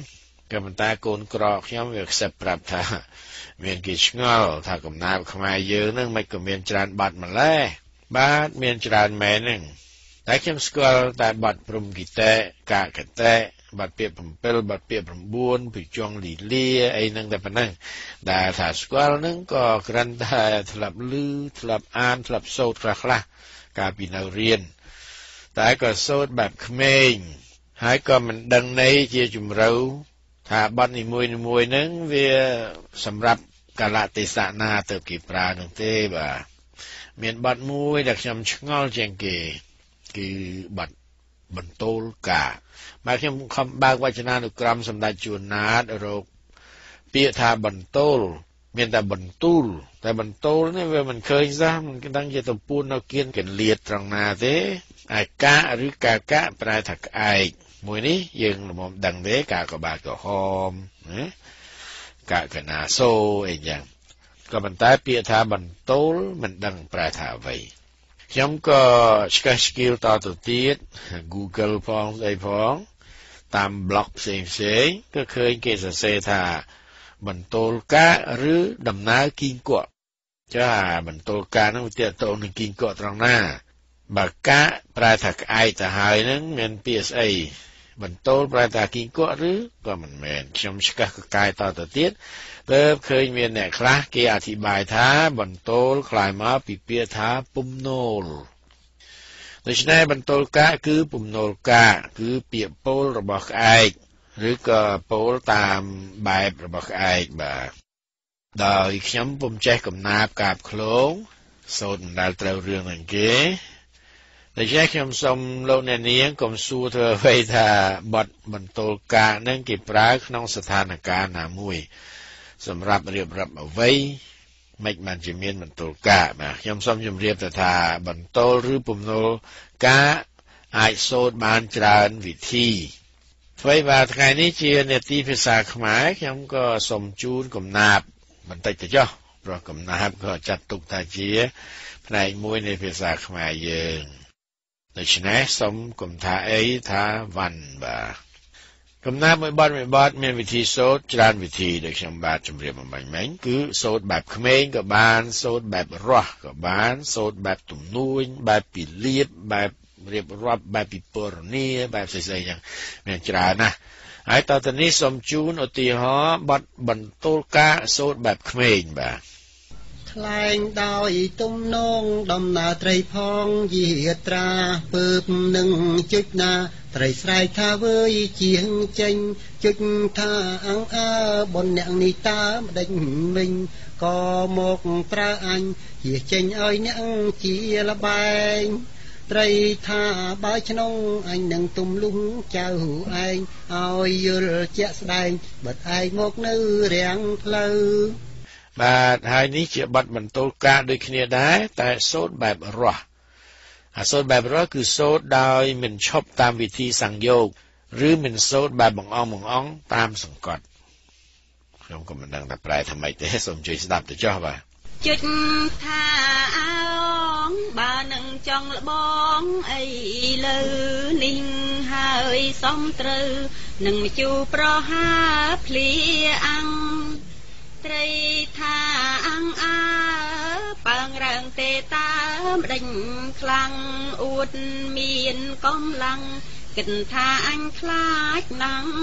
ก็มันตาโกนกรอกខ្ញុំ វាខ្សឹបប្រាប់ថាមានគេឆ្ងល់ថាកំណាព្យខ្មែរយើងនឹងមិនក៏មានច្រើនបាត់ម្ល៉េះបាទមានច្រើនមែនហ្នឹងតែខ្ញុំស្គាល់តែបាត់ព្រំគីតេកាកតេបាត់ពាក្យ7បាត់ពាក្យ9ពីជងលីលាអីហ្នឹងតែប៉ុណ្ណឹងដែលថាស្គាល់ហ្នឹងក៏គ្រាន់តែធ្លាប់ឮធ្លាប់អានធ្លាប់សូត្រខ្លះៗកាលពីនៅរៀនតែក៏សូត្របែបក្មេងហើយក៏មិនដឹងន័យជាជំរឿថាបទនីមួយៗហ្នឹងវាសម្រាប់កាលៈទេសៈណាទៅគេប្រើនោះទេបាទមានបទមួយដែលខ្ញុំឆ្ងល់ជាងគេគឺបទបន្ទោលកាបាទខ្ញុំខំបើកវចនានុក្រមសម្ដេចជួនណាតរកពាក្យថាបន្ទោលមានតែបន្ទូលតែបន្ទោលនេះវាមិនឃើញសោះមិនដឹងជាទៅពួននៅគៀនកលៀតត្រង់ណាទេឯកាឬកាកៈប្រែថាក្អែកមួយនេះយើងល្មមដឹងទេកាកបាទក្រហមណាកាកណាសូអីចឹងក៏ប៉ុន្តែពាក្យថាបន្ទោលមិនដឹងប្រែថាអ្វីខ្ញុំក៏ឆ្កឹះឆ្កៀលតទៅទៀត Google ផងស្អីផងតាម blog ផ្សេងផ្សេងក៏ឃើញគេសរសេរថាបន្ទោលកាឬដំណើរគីងកក់ចាបន្ទោលកាហ្នឹងវាទាក់ទងនឹងគីងកក់ត្រង់ណាបើកាប្រែថាក្អែកទៅហើយហ្នឹងមានពាក្យស្អីបន្ទោលប្រែថាគីងកក់ឬក៏មិនមែនខ្ញុំឆ្កឹះកកាយតទៅទៀតទើបឃើញមានអ្នកខ្លះគេអធិប្បាយថាបន្ទោលคล้ายមកពីពាក្យថាពំនោលដូច្នេះបន្ទោលកាគឺពំនោលកាគឺពាក្យពោលរបស់ក្អែកឬក៏ពោលតាមបែបរបស់ក្អែកបាទដោយខ្ញុំពុំចេះកំណាព្យកាបឃ្លោងសូត្រមិនដែលត្រូវរឿងហ្នឹងគេដូច្នេះខ្ញុំសូមលោកអ្នកនាងកុំសួរធ្វើអ្វីថាបទបន្ទោលកាហ្នឹងគេប្រើក្នុងស្ថានភាពណាមួយសម្រាប់រៀបរាប់អ្វីមិនបានជាមានបន្ទោលកាបាទខ្ញុំសូមជម្រាបទៅថាបន្ទោលឬពំនោលកាអាចសូត្របានច្រើនវិធីអ្វីបាទថ្ងៃនេះជានេតិភាសាខ្មែរខ្ញុំក៏សូមជូនកំណាព្យបន្តិចទៅចុះព្រោះកំណាព្យក៏ចាត់ទុកថាជាផ្នែកមួយនៃភាសាខ្មែរយើងដូច្នេះសូមកុំថាអីថាវ៉ាន់បាទកំណាព្យមួយបទមួយបទមានវិធីសូត្រច្រើនវិធីដូចខ្ញុំបាទជម្រាបបំបញ្ញមិញគឺសូត្របែបក្មេងក៏បានសូត្របែបរស់ក៏បានសូត្របែបទំនួញបែបពីលៀបបែបរៀបរាប់បែបពីពរនីបែបផ្សេងៗចឹងមានច្រើនណាស់ហើយតទៅនេះសូមជូនឧទាហរណ៍បទបន្ទោលកាសូត្របែបក្មេងបាទថ្លែងដោយទំនងដំណើរត្រីផងយាត្រាពើបនឹងជិចណាត្រីស្រែកថាវើយជាងចេញជិចថាអង្អើបនអ្នកនេះតាម្ដេចមិញក៏មកប្រើអញជាចេញឲ្យអ្នកជាលបែងត្រីថាបើក្នុងអញនឹងទុំលុងចៅឯងឲ្យយល់ជាក់ស្ដែងបិទឯងមកនៅរាំងផ្លូវបាទហើយនេះជាបទបន្ទោលកាដូចគ្នាដែរតែសូត្របែបរស់អាសូត្របែបរស់គឺសូត្រដោយមិនឈប់តាមវិធីសង្យោគឬមិនសូត្របែបបង្អង់បង្អង់តាមសង្កត់ខ្ញុំក៏មិនដឹងថាប្រែថាម៉េចទេសូមជួយស្ដាប់ទៅចុះបាទជិចថាអោងបើនឹងចង់លបងអីលើនេះហើយសំត្រូវនឹងមជូប្រហាភ្លៀអាំងត្រីថាអង្អើបើងរាំងទេតាមដេញខ្លាំងអួតមានកំឡាំងគិតថាអញខ្លាចណាំង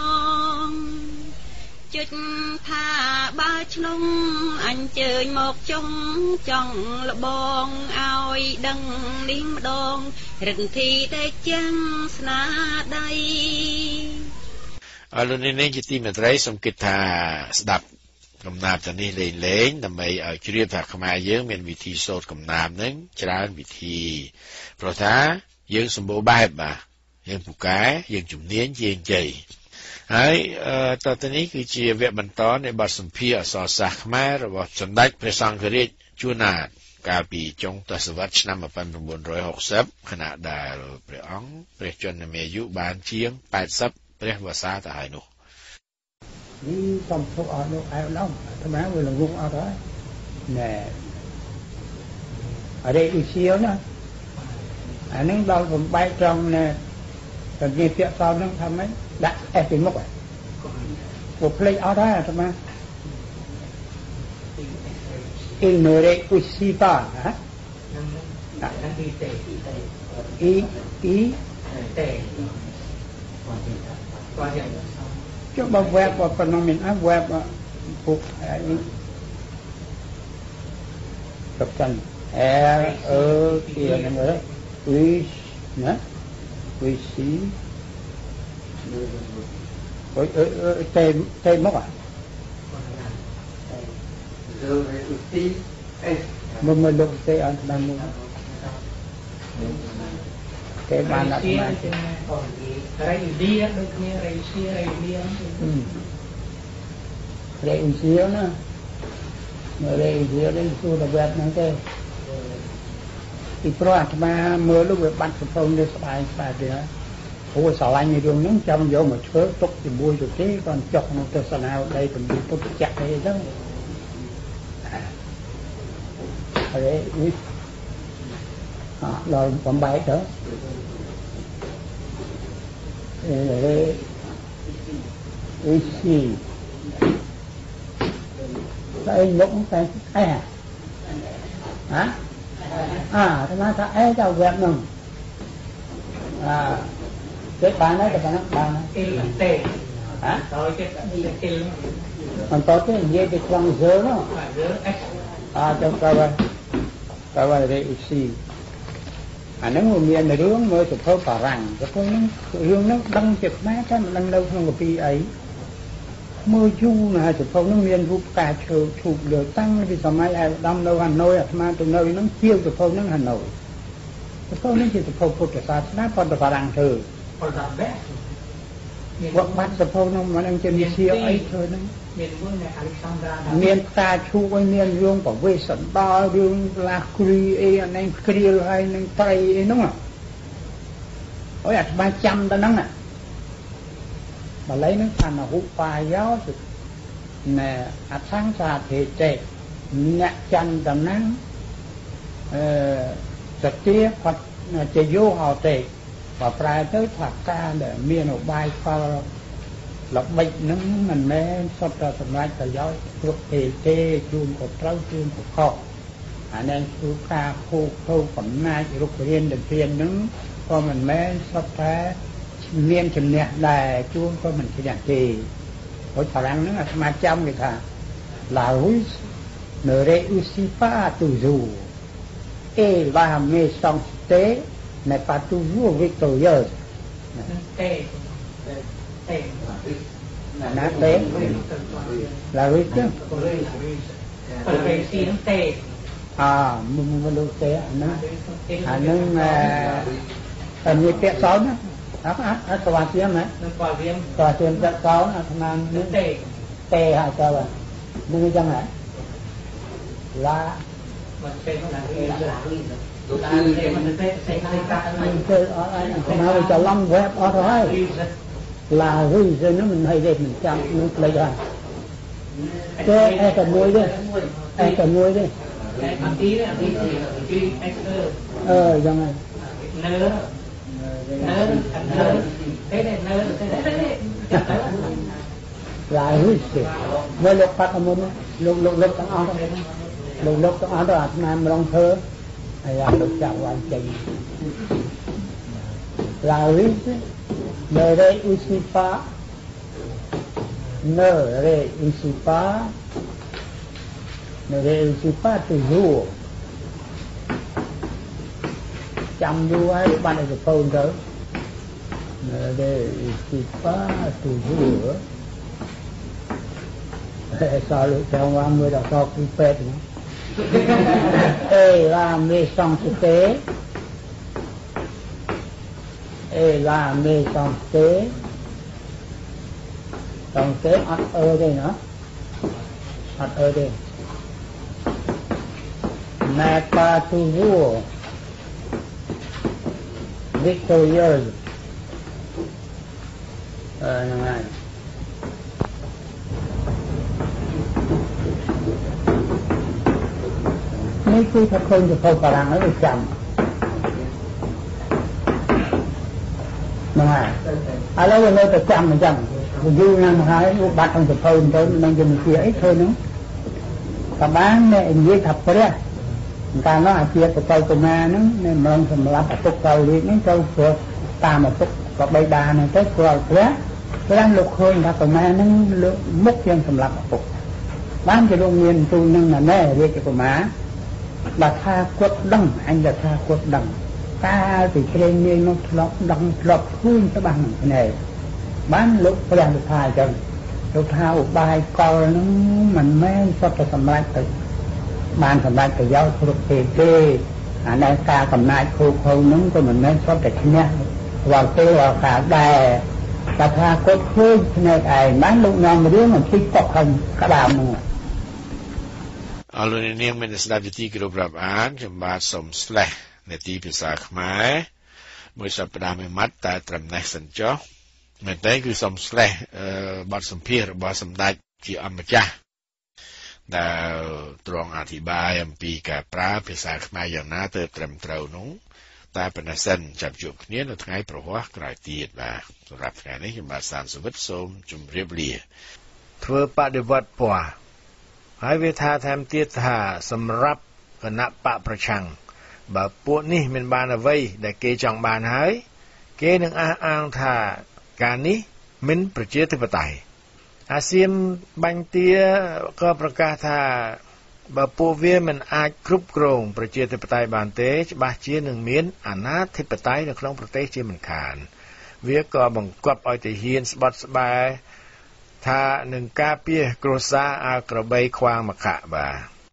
ជិចថាបើឆ្លងអញជើញមកចុងចង់លបងឲ្យដឹងនេះម្ដងរិទ្ធធីតែចាំងស្នាដៃអរលោកនាងជាទីមេត្រីសូមគិតថាស្ដាប់កំណាព្យទៅនេះលេងលេងដើម្បីឲ្យជ្រាបថាខ្មែរយើងមានវិធីសូត្រកំណាព្យហ្នឹងច្រើនវិធីព្រោះថាយើងសម្បូរបែបបាទយើងពូកែយើងជំនាញជាងជ័យហើយតទៅនេះគឺជាវគ្គបន្តនៃបទសម្ភាសន៍អក្សរសាស្ត្រខ្មែររបស់សម្ដេចព្រះសង្ឃរាជជួនណាតកាលពីចុងទសវត្សរ៍ឆ្នាំmột nghìn chín trăm sáu mươiខណៈដែលព្រះអង្គព្រះជន្មាយុបានជាងแปดสิบព្រះវស្សាទៅហើយនោះនេះកំពុងអត់នោះអែឡំថ្មវាលងងអត់ហើយណែអរេឧសៀវណាអានឹងដល់បំបែកត្រង់ណែតែនិយាយពាក្យតនឹងថាម៉េចដាក់អេសពីមុខហ៎ của play ở đó thôi mà il ne réussit pas hả ý ý coba web apa namanya web buku ini kapten R E kia namanya wis nah wisi ôi ôi tên tên mất à mình mình lúc tên anh đang mua cái bàn đặt mà Rai đi á, đôi khi rai xia rai đi á. Ừ. Rai xia nữa, mà rai xia đấy xưa là vẹt năng cái. Thì pro mà mưa lúc về bắt sập phong để bài bài gì đó. Ủa sao anh như đường nắng trong vô mà chớ tốc thì bôi rồi thế còn chọc nó từ sao nào đây còn bị tốc chặt đây đó. Đấy, à, rồi còn bài đó. Isi cái nhúng cái e hả à thế nói sao e cho vẹt nừng à cái bàn đấy cái bàn bàn tê hả rồi cái cái còn có cái gì cái con dơ đó à trong coi vậy coi vậy đây isi à nếu mà miền này hướng mới chụp phơi cả răng cái con hướng nó đăng chụp mát cái mà đăng đâu không có pi ấy mưa chu là chụp phơi nó miền vụ cả chụp chụp được tăng vì sao mai ai đâm đâu Hà Nội à mà từ nơi nó chiêu chụp phơi nó Hà Nội chụp phơi nó chỉ chụp phơi phật sát nó còn được cả răng thử vợ bắt chụp phơi nó mà đang trên chiêu ấy thôi nó miền ta chu với miền dương bảo vệ sẵn đo dương là kri anh em kri hay anh tây đúng không? Ở đặt ba trăm ta nắng nè, mà lấy nước thành là hút pha giáo thì nè ắt sáng ra thì trẻ nhẹ chân tầm nắng trực tiếp hoặc chỉ vô họ trẻ và phải tới thoát ca để miền ở bài pha là bệnh nó mình mới sắp ra tầm lại thời gian lúc thì tê chuông của trâu chuông của kho anh em chú ca khô khâu phẩm nay lúc riêng được riêng nứng có mình mới sắp ra miên chừng nhẹ đài chuông có mình chỉ nhạc thì có khả năng nữa là mà trong người ta là húi nửa rê usipa tu dù e la mê song tế này pa tu dù victor giờ tê tê nát tế là rít chứ còn về xí nó tê à mình mình lưu tế anh nó anh nó anh như tệ sáu nữa áp áp áp tòa tiêm này tòa tiêm tệ sáu là thằng anh tê tê hả cho bạn đừng chăng hả là mình tê nó là cái là là tê mình tê tê tê tê nói cho long web ở thôi là ghi rồi nó mình hay đẹp mình chăm nó lấy ra cái ai cần nuôi đi ai cần nuôi đi ờ giống này nơ nơ nơ thế này nơ thế này là ghi rồi với lúc phát âm luôn lúc lúc lúc tăng on lúc lúc tăng on đó là mình long thơ hay là lúc chào hoàn chỉnh là ghi rồi ne réussit pas, ne réussit pas, ne réussit pas toujours. Chăm đua ấy ban đầu phone tới, ne réussit pas toujours. Sao lúc theo qua người đã so quy phết nữa. Et la méchanceté. Et la méchanceté còn kế ắt ơ đây nữa ắt ơ đây n'est pas toujours victorieuse ờ như này mấy khi thật không thì không phải làm nó được chậm mà à lâu rồi nơi tập trăm phần trăm อยู่นั่งหายลูกบัดของจะเพิ่มเติมนั่งจะมีเสียไอ้เธอนึงกับบ้านเนี่ยอย่างนี้ทับไปเลยการน้องอาเจียกับเจ้าตัวมานึงเนี่ยมันสำหรับตุกเจ้าเรียกนี่เจ้าเสือตามมาตุกกับใบดาเนี่ยเจ้าตัวเสือเพราะนั้นลูกเคยทับตัวมานึงมุกยังสำหรับตุกบ้านจะโรงเรียนตัวนึงน่ะแน่เรียกกับตัวมาบัดท่ากดดังอันจะท่ากดดังตาติเคลนเนี่ยนกหลอกดังหลอกพื้นสะบังเนี่ยบ้านลูกพยายามจะทายจังลูกท้าอุบายกอนึงมันไม่ชอบจะสำลักไปบ้านสำลักไปย้อนทุกเตเต้อันนั้นการกำนายครูเขานึงก็เหมือนนั้นชอบแต่ที่เนี้ยว่าเต้ว่าขาได้แต่ถ้ากดพื้นในไอ้บ้านลูกน้องมาเรื่องมันคิดก็คันกระดามมือเอาลงในเนียงเป็นสดาจุติกรุบรับอ่านจำบาสมสเลในตีภาษาขมายเมื่อสัปดาห์ไม่มัดแต่ตรำในสัญจรเหมือนแต่คือสมสเลบทสมเพียรบทสมได้ที่อมจ้าแต่ตรองอธิบายอันปีกับพระภาษาขมายอย่างน่าเติบตรำเตาหนุ่งแต่เป็นนักสันจับจุกเนี้ยในทั้งไงประวัติกลายตีดมาสำหรับงานนี้จำบาสารสวิตสมจุ่มเรียบเรียเพื่อปฏิบัติปัวให้เวทาแทมเตียธาสำรับคณะปะประชังบ่พวกนี้เป็นบานเอาไว้แต่เกจังบานหายเกนึงอ้างอ้างท่าการนี้เป็นประชาธิปไตยอาเซียนบังเตียก็ประกาศท่าบ่พวกเวียมันอาจครุบกรองประชาธิปไตยบานเตจบาเชียหนึ่งเมียนอนาธิปไตยในครองประเทศเชียมันขานเวียก็บังคับเอาแต่เฮียนสบัดสบายถ้าหนึ่งกาเปียกรซาอากระใบควางมะขะบ่า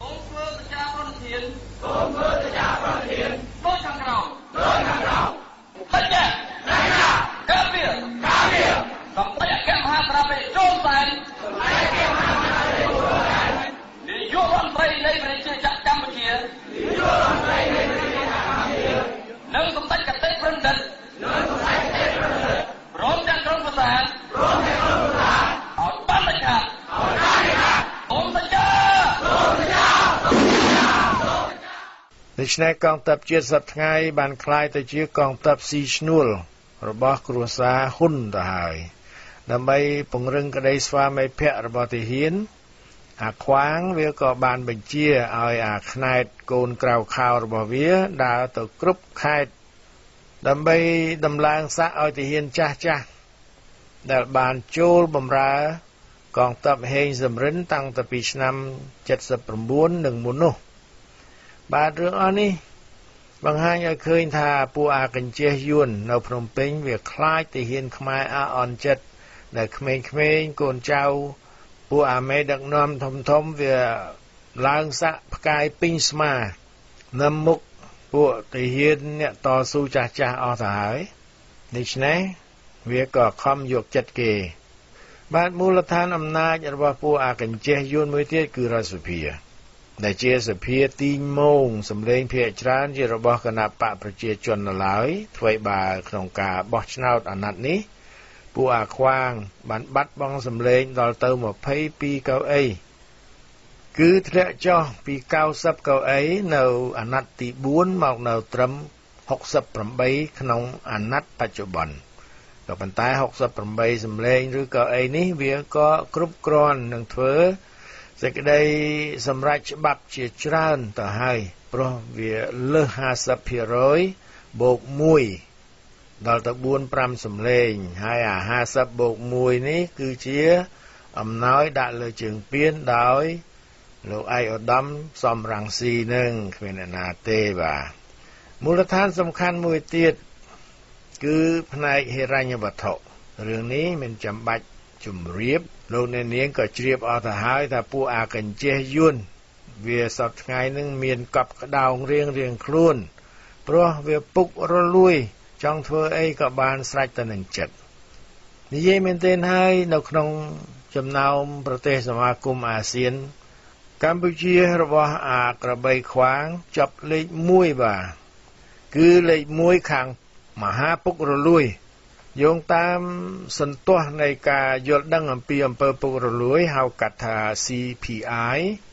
ดิฉันกองทัพเจียสับไงบานคลายแต่เจียกองทัพซีชนูลระบอบครัวซาหุ่นตาหายดำไปปงเริงกระไดสวาไม่เพะระบอบที่เห็นอาขวางเวียก็บานเป็นเจียเอาอาขนายโกนกราวข่าวระบอบเวียดาวตกกรุบคายดำไปดำลางซะเอาที่เห็นจ้าจ้าแต่บานโจลบำรากองทัพเฮงสำรินตั้งแต่ปีนำเจ็ดสิบประบุนหนึ่งมุนโนบาดเรื่องอันนี้บางห้างเคยทาปูอากันเจียยุนในพนมเพ็งเวียคล้ายแต่เห็นขมายอาอ่อนเจ็ดในเขมรเขมรโกนเจ้าปูอาไม่ดักน้อมทมทมเวียล้างสะพกายปิ้งสมานำมุกปูแต่เห็นเนี่ยต่อสู้จ่าจ่าอสายนี่ใช่เวียก็คอมยกจัดเกบาดมูลฐานอำนาจระบอบปูอากันเจียยุนมือเทียคือราชเพียในเจสเพียตีโมงสำเร็จเพียจรานที่ระบอบคณะปะประเจชนหลายถวยบาขนงกาบอชนาอันนัดนี้ผู้อาควางบันบัดบ้องสำเร็จดอลเตอร์หมดให้ปีเก้าเอคือเทะจ่อปีเก้าสับเก้าเอในอันนัดตีบุญมอกในตรมหกสับประใบขนงอันนัดปัจจุบันกับปันตายหกสับประใบสำเร็จหรือเก้าเอนี้เวียก็กรุบกรอนหนึ่งเถอจะได้สำรัจฉบับเจียจราต่อให้เพราะเวียเลือหาสับเพียร้อยโบกมุยดอลตะบุญปรำสำเร็จให้อาหาสับโบกมุยนี้คือเชียอำน้อยด่าเลยจึงเปลี่ยนดอยโลไออดดำซอมรังสีหนึ่งเป็นนาเตบามูลฐานสำคัญมวยเตียดคือพนายเฮรัญญวัตถุเรื่องนี้มันจำบัดจุ่มเรียบโลกในนี้ก็เรียบเอาทหารถ้าผู้อากันเจียยุนเวียสับไงนึงเมียนกับกระดาวเรียงเรียงครูนเพราะเวียปุกรลุยจองเธอไอ้กับบานสไลต์หนึ่งเจ็ดนี่เยเมนเตนให้นกนงจำนาวประเทศสมาคมอาเซียนกัมพูชีระบอบอากระใบขวางจับเลยมุ้ยบ่าคือเลยมุ้ยขังมหาปุกรลุยโยงตามสันตัวในการยดดังอำปีอำเภอปุกรลุยเฮากัตถา ซี พี ไอ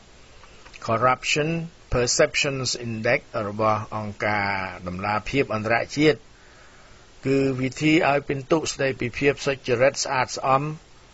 Corruption Perceptions Index ระบอบองค์การดำราเพียบอันตรายชีตคือวิธีเอาเป็นตุสได้ปีเพียบสุจริตสะอาดสะอ้อม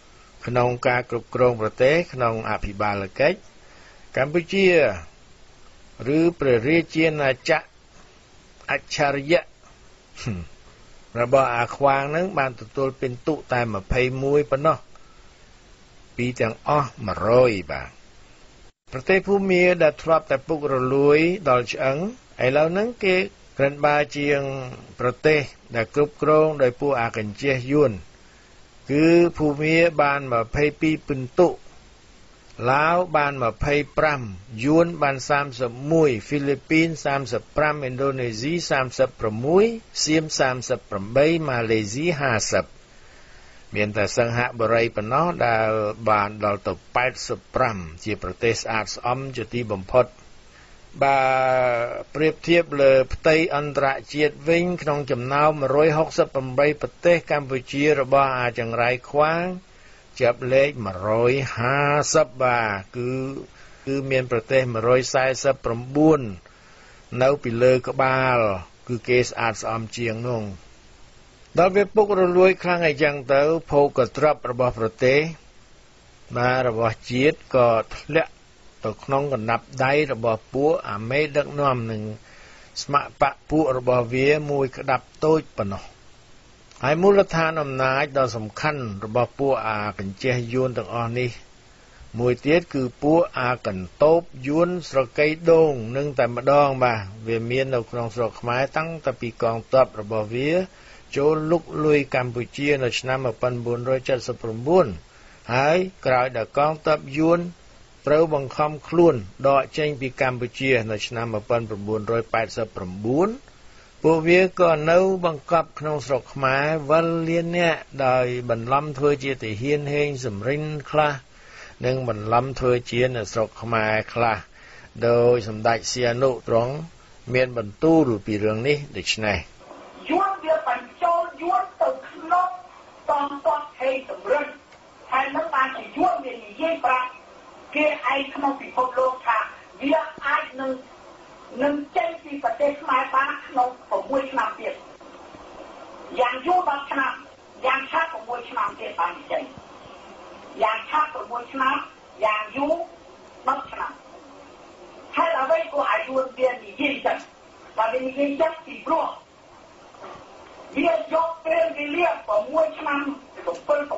ក្នុងការគ្រប់គ្រងប្រទេសក្នុងអភិបាលកិច្ចកម្ពុជាឬព្រះរាជាណាចក្រអច្ឆរិយៈរបស់អាខ្វាងនឹងបានទទួលពិន្ទុតែยี่สิบเอ็ดប៉ុណ្ណោះពីទាំងអស់một trămបាទប្រទេសភូមាដែលធ្លាប់តែពុករលួយដល់ឆ្អឹងឥឡូវហ្នឹងគេក្រិនបាជាងប្រទេសដែលគ្រប់គ្រងដោយពួកអាកញ្ចេះយួនគឺភូមាបានยี่สิบสองពិន្ទុឡាវបានยี่สิบห้าយួនបានสามสิบเอ็ดហ្វីលីពីនสามสิบห้าឥណ្ឌូនេស៊ីสามสิบหกសៀមสามสิบแปดម៉ាឡេស៊ីห้าสิบមានតែសិង្ហបុរីប៉ុណ្ណោះដែលបានដល់ទៅแปดสิบห้าជាប្រទេសស្អាតស្អំជាទីបំផុតបើប្រៀបធៀបលើផ្ទៃអន្តរជាតិវិញក្នុងចំណោមmột trămหกสิบแปดប្រទេសកម្ពុជារបស់អាចង្រៃខ្វាងចាប់លេខmột trămห้าสิบបាទគឺគឺមានប្រទេសmột trămสี่สิบเก้าនៅពីលើក្បាលគឺគេស្អាតស្អំជាងនោះដល់វាពុករលួយខ្លាំងអីចឹងទៅភោគទ្រព្យរបស់ប្រទេសបាទរបស់ជាតិក៏ធ្លាក់ទៅក្នុងកណ្ដាប់ដៃរបស់ពួកអាមេដឹកនាំនឹងស្ម័គ្របកពួករបស់វាមួយក្តាប់តូចប៉ុណ្ណោះហើយមូលដ្ឋានអំណាចដ៏សំខាន់របស់ពួកអាកញ្ចេះយួនទាំងអស់នេះមួយទៀតគឺពួកអាកន្តោបយួនស្រកីដូងនឹងតែម្ដងបាទវាមាននៅក្នុងស្រុកខ្មែរតាំងតែពីកងទ័ពរបស់វាចូលលុកលុយកម្ពុជានៅឆ្នាំmột nghìn bốn trăm七十九ហើយក្រោយដល់កងទ័ពយួនត្រូវបង្ខំខ្លួនដកចេញពីកម្ពុជានៅឆ្នាំmột nghìn chín trăm八mươi chínពួកវាក៏នៅបង្កប់ក្នុងស្រុកខ្មែរវិលលានអ្នកដោយបន្លំធ្វើជាទាហានហេងសំរិនខ្លះនិងបន្លំធ្វើជានៅស្រុកខ្មែរខ្លះដោយសម្ដេចសៀនុទ្រង់មានបន្ទូលពីរឿងនេះដូចនេះយួនវាបញ្ចូលយួនទៅក្នុងតងតតហេសំរិនហើយនឹងបានជាយួនវានិយាយប្រាប់គេឯងក្នុងពិភពលោកថាវាអាចនឹងនឹងចេញពីប្រទេសខ្មែរបានក្នុងsáuឆ្នាំទៀតយ៉ាងយូរដល់ឆ្នាំយ៉ាងឆាប់sáuឆ្នាំទៀតបានចេញយ៉ាងឆាប់sáuឆ្នាំយ៉ាងយូរដប់ឆ្នាំហើយអ្វីក៏អាចយួនវានិយាយចឹងបើវានិយាយចឹងពីព្រោះវាយកពេលវេលាsáuឆ្នាំ7 8 9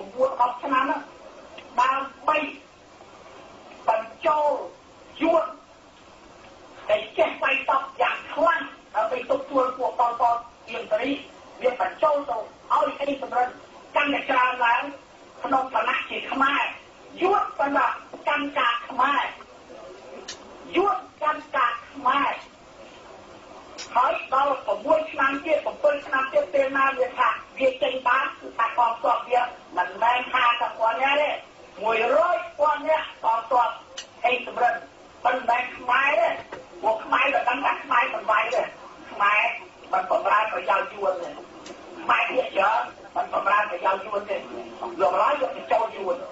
10ឆ្នាំណាដើម្បីបញ្ចូលយួនតែចេះបៃតបយ៉ាងខ្លាំងដើម្បីទប់ទួលពួកបងប្អូនជាងរីវាបញ្ចូលទៅឲ្យគេសម្រិតកាន់តែច្រើនឡើងក្នុងឋានៈជាខ្មែរយួនបណ្ដាកាន់ការខ្មែរយួនកាន់ការខ្មែរហើយដល់sáuឆ្នាំទៀត7ឆ្នាំទៀតពេលណាវាថាវាចេញបានគឺថាកងទ័ពវាមិនមែនថាតែគាត់ទេមួយរយពាន់នាក់កងទ័ពហេសម្រិតមិនមែនខ្មែរទេពួកខ្មែរក៏ដឹងថាខ្មែរមិនវាយទេខ្មែរមិនបំរើប្រយោជន៍យួនទេខ្មែរវាច្រើនមិនបំរើប្រយោជន៍យួនទេយកឡើយយកទៅចូលយួន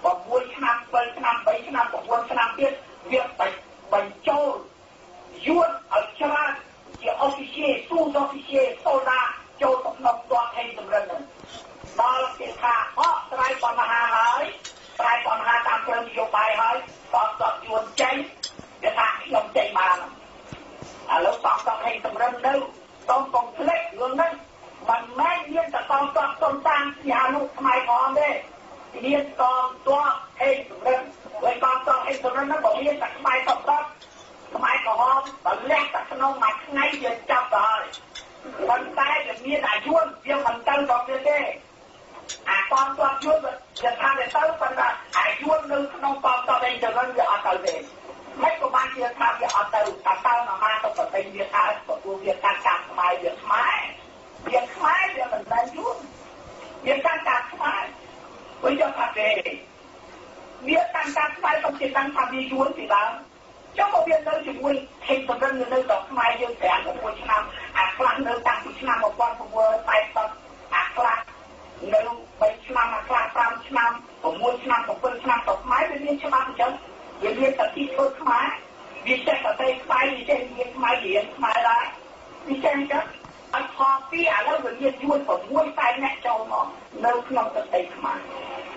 6ឆ្នាំ7ឆ្នាំ3ឆ្នាំ9ឆ្នាំទៀតវាបញ្ចូលយួនឲ្យច្រើនជា officier sous-officier soldat ចូលទៅក្នុងទ័ពហេសម្រិតហ្នឹងដល់គេថាអត់ត្រៃបញ្ហាហើយត្រៃបញ្ហាតាមផ្លូវនយោបាយហើយដល់ទ័ពយួនចេញគេថាខ្ញុំចេញបានឥឡូវតង់តង់ហេសម្រិតនៅតង់កុំភ្លេចរឿងហ្នឹងមិនមែនមានតែតង់តង់សុំតាមជាអនុខ្មែរផងទេមានតង់ទ័ពហេសម្រិតហើយកងទ័ពហេសម្រិតហ្នឹងក៏មានតែខ្មែរតង់តង់ខ្មែរក្រហមបើលះតែក្នុងមួយថ្ងៃវាចាប់ទៅហើយប៉ុន្តែវាមានអាយុវាមិនទៅដល់វាទេអាកងទ័ពយួនវាថាទៅប៉ុន្តែអាយុនៅក្នុងកងទ័ពហេសម្រិតវាអត់ទៅទេមិនក៏បានជាថាវាអត់ទៅតែតើមកមកទៅប្រទេសវាថាពួកវាកាន់ការខ្មែរវាខ្មែរវាខ្មែរវាមិនដែលយួនវាកាន់ការខ្មែរវិញយកថាទេវាកាន់ការខ្មែរទៅជាកាន់ថាវាយួនពីដើមចុះមកវានៅជាមួយហេតុសម្រិតនៅដល់ខ្មែរយើងប្រាំ6ឆ្នាំអាខ្លះនៅតាំងពីឆ្នាំmột nghìn chín trăm tám mươiអាខ្លះនៅ3ឆ្នាំអាខ្លះ5ឆ្នាំ6ឆ្នាំ7ឆ្នាំទៅខ្មែរវាមានច្បាប់អញ្ចឹងវាមានតែទីធ្វើខ្មែរវាចេះតែតែខ្មែរវាចេះនិយាយខ្មែររៀនខ្មែរដែរវាចេះអញ្ចឹងអត់ខុសពីឥឡូវវាមានយួន6 8អ្នកចូលមកនៅក្នុងប្រទេសខ្មែរ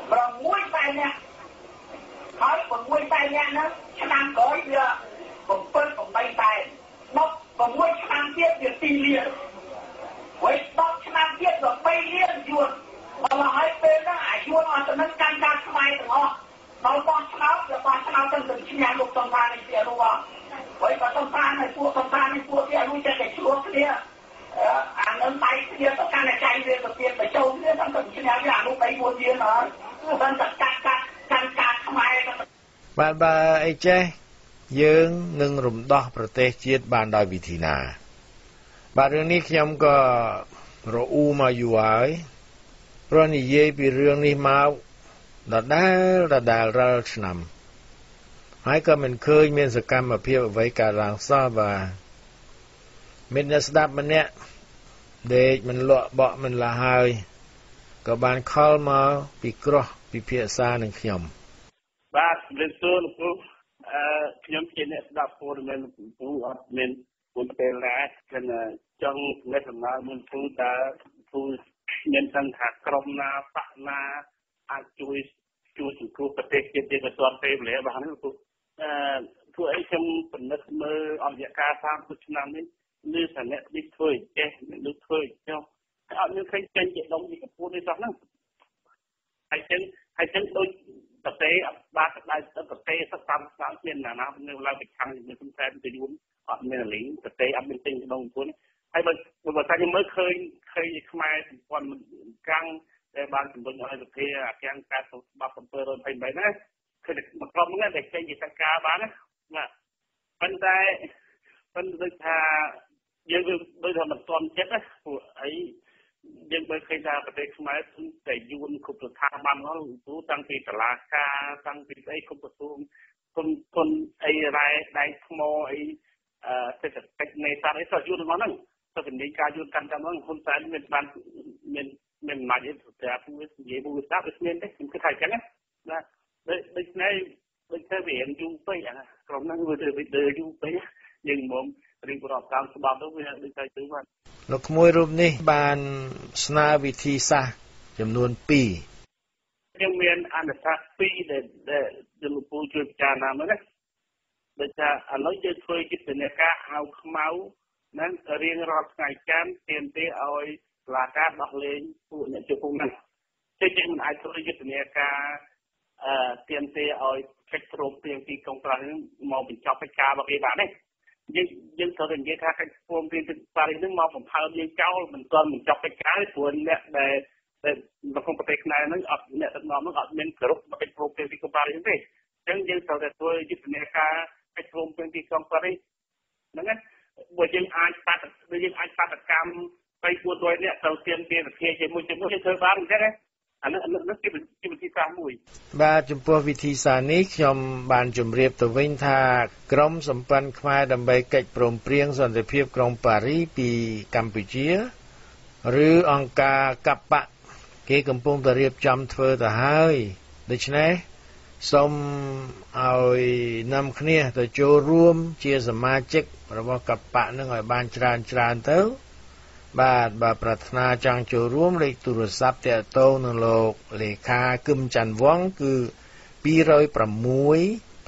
ប្រមួយតែអ្នកហើយប្រមួយតែអ្នកហ្នឹងឆ្នាំក្រោយវាបំពេញបំបីតែមកប្រមួយឆ្នាំទៀតវាទីលានហើយដប់ឆ្នាំទៀតដល់បីលានយួនដល់ហើយពេលហ្នឹងអាយួនអត់ទៅនឹងកាន់ការស្វែងទាំងអស់ដល់បោះឆ្នោតវាបោះឆ្នោតទៅទៅឈ្នះលោកសំបាននេះទៀតនោះហើយបើសំបានឲ្យពួកសំបាននេះពួកទៀតនោះចេះតែឆ្លោះគ្នាអានឹងដៃគ្នាទៅកាន់តែចៃវាទៅទៀតទៅចូលគ្នាទៅឈ្នះវាអានោះបីមួយទៀតហើយបានតែកាត់កាត់កាន់ការខ្មែរបាទបើអីចេះយើងនឹងរំដោះប្រទេសជាតិបានដោយវិធីណាបាទរឿងនេះខ្ញុំក៏រអ៊ូមកយូរហើយព្រោះនិយាយពីរឿងនេះមកដដែលដដែលរាល់ឆ្នាំហើយក៏មិនឃើញមានសកម្មភាពអ្វីកើតឡើងសោះបាទមានអ្នកស្ដាប់ម្នាក់ដេកមិនលក់បក់មិនលះហើយក៏បានខលមកពីក្រោះពិភាក្សានឹងខ្ញុំបាទលោកគ្រូលោកគ្រូអឺខ្ញុំជាអ្នកស្ដាប់ព័ត៌មានលោកគ្រូអត់មានពុនពេលណាគឺចង់លេខដំណើរមុនគ្រូតើគ្រូមានសង្ឃថាក្រុមណាបកណាអាចជួយជួយសង្គ្រោះប្រទេសជាតិជាបន្តទៅវេលាបាទនេះគ្រូអឺពួកអីខ្ញុំពិនិត្យមើលអន្តរការសាមសិបឆ្នាំនេះលើថាអ្នកនេះធ្វើចេះនឹងធ្វើចុះអត់មានឃើញចេញជាដុំពីកពូននេះសោះហ្នឹងហើយចឹងហើយចឹងដូចប្រទេសបាទដៃប្រទេសសិក្សាស្ដាប់មានណាណានៅឡើងប្រឆាំងនឹងសំតែទៅយួនអត់មានលីងប្រទេសអត់មានទិញក្នុងពូនហើយបើបើតែខ្ញុំមើលឃើញឃើញខ្មែរសម្ព័ន្ធកាំងដែលបានជំរុញឲ្យសភាអាកាំងការស្ដាប់អំពើរនភ័យបែបណាគឺមកក្រុមហ្នឹងតែចេញជាសកម្មបានណាបាទប៉ុន្តែប៉ុន្តែដូចថាយើងដូចថាមិនទាន់ចិត្តណាពួកអីយើងបើឃើញថាប្រទេសខ្មែរតែយួនគ្រប់ស្ថាប័នហ្នឹងព្រោះតាំងពីតុលាការតាំងពីស្អីគ្រប់ក្រសួងគុណគុណអីរ៉ែដៃថ្មអីអឺសេដ្ឋកិច្ចនៃសារអីទៅយួនហ្នឹងទៅជំនាញការយួនកាន់តាមហ្នឹងហ៊ុនសែនមានបានមានមានអំណាចអីទៅតែពួកនិយាយមួយស្ដាប់វាមានទេខ្ញុំគិតថាអញ្ចឹងណាបាទដូច្នេះដូចទៅវាយូរពេកអាក្រុមហ្នឹងវាទៅវាយូរពេកយើងមករៀបរាប់តាមច្បាប់ទៅវាដូចតែទៅបាទលោកក្មួយរូបនេះបានស្នើវិធីសាស្ត្រចំនួនពីរខ្ញុំមានអនុសាសន៍ពីរដែលដែលលោកពូជួយពិចារណាមកណាដូចថាឥឡូវយើងធ្វើយុទ្ធនាការហៅខ្មៅហ្នឹងរៀងរាល់ថ្ងៃច័ន្ទទាមទារឲ្យតុលាការដោះលែងពួកអ្នកជាប់គុកហ្នឹងចេះចេះមិនអាចធ្វើយុទ្ធនាការអឺទាមទារឲ្យកិច្ចព្រមព្រៀងទីក្រុងប៉ារីសមកបញ្ចប់កិច្ចការរបស់គេបានទេយើងយើងត្រូវតែនិយាយថាកិច្ចព្រមព្រៀងទីប៉ារីសហ្នឹងមកបំផើមយើងចោលមិនទាន់បញ្ចប់កិច្ចការទេព្រោះអ្នកដែលដែលនៅក្នុងប្រទេសខ្មែរហ្នឹងអត់អ្នកដឹកនាំហ្នឹងអត់មានគ្រប់កិច្ចព្រមព្រៀងទីក្រុងប៉ារីសទេអញ្ចឹងយើងត្រូវតែធ្វើយុទ្ធនាការកិច្ចព្រមព្រៀងទីក្រុងប៉ារីសហ្នឹងណាបើយើងអាចបាត់យើងអាចបាត់កម្មបីពួនរយនាក់ទៅទាមទារវិធីជាមួយជាមួយយើងធ្វើបានអញ្ចឹងណាអានោះនោះជាវិធីសាស្ត្រមួយបាទចំពោះវិធីសាស្ត្រនេះខ្ញុំបានជម្រាបទៅវិញថាក្រមសម្ព័ន្ធខ្មែរដើម្បីកិច្ចព្រមព្រៀងសន្តិភាពក្រុងប៉ារីសពីកម្ពុជាឬអង្គការកាប់បៈគេកំពុងតែរៀបចំធ្វើទៅហើយដូច្នេះសូមឲ្យនាំគ្នាទៅចូលរួមជាសមាជិករបស់កាប់បៈនឹងឲ្យបានច្រើនច្រើនទៅបាទបើប្រាថ្នាចង់ចូលរួមលេខទូរស័ព្ទទាក់ទងនឹងលោកលេខាគឹមច័ន្ទវង្សគឺពីរយប្រាំមួយ 713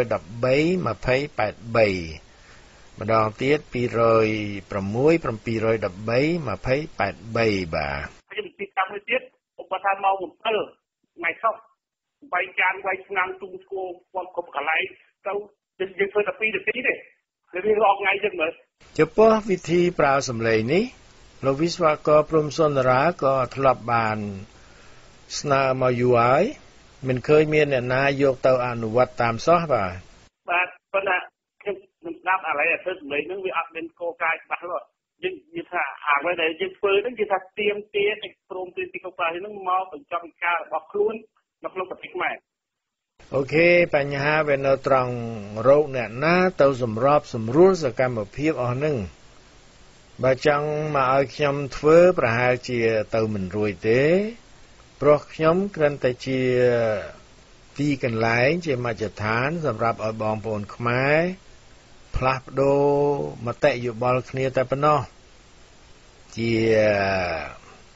2083ម្ដងទៀតពីរយប្រាំមួយ 713 2083បាទខ្ញុំទីតាមមួយទៀតឧបត្ថម្ភមក7ថ្ងៃខុសបាយចានបាយឆ្នាំទុំស្គរគាត់គ្រប់កន្លែងទៅយើងធ្វើតែពីរនាទីទេវារកថ្ងៃចឹងមើលចំពោះវិធីប្រើសម្លេងនេះលោកវិស្វករព្រំសុនរាក៏ធ្លាប់បានស្នើមកយូរហើយមិនឃើញមានអ្នកណាយកទៅអនុវត្តតាមសោះបាទបាទប៉ុន្តែខ្ញុំមិនស្ដាប់អ្វីធ្វើសម្លេងហ្នឹងវាអត់មានគោលការណ៍ច្បាស់ទេយើងនិយាយថាអ្វីដែលយើងធ្វើហ្នឹងគឺថាទៀមទាកិច្ចព្រមព្រៀងទីក្រុងប៉ារីសហ្នឹងមកបញ្ចប់កិច្ចការរបស់ខ្លួននៅក្នុងប្រទេសខ្មែរអូខេបញ្ហាវានៅត្រង់រោគអ្នកណាទៅសម្របសម្រួលសកម្មភាពអស់ហ្នឹងបើចង់មកឲ្យខ្ញុំធ្វើប្រហែលជាទៅមិនរួចទេព្រោះខ្ញុំគ្រាន់តែជាទីកន្លែងជាមជ្ឈដ្ឋានសម្រាប់ឲ្យបងប្អូនខ្មែរផ្លាស់ប្ដូរមតិយោបល់គ្នាតែប៉ុណ្ណោះជា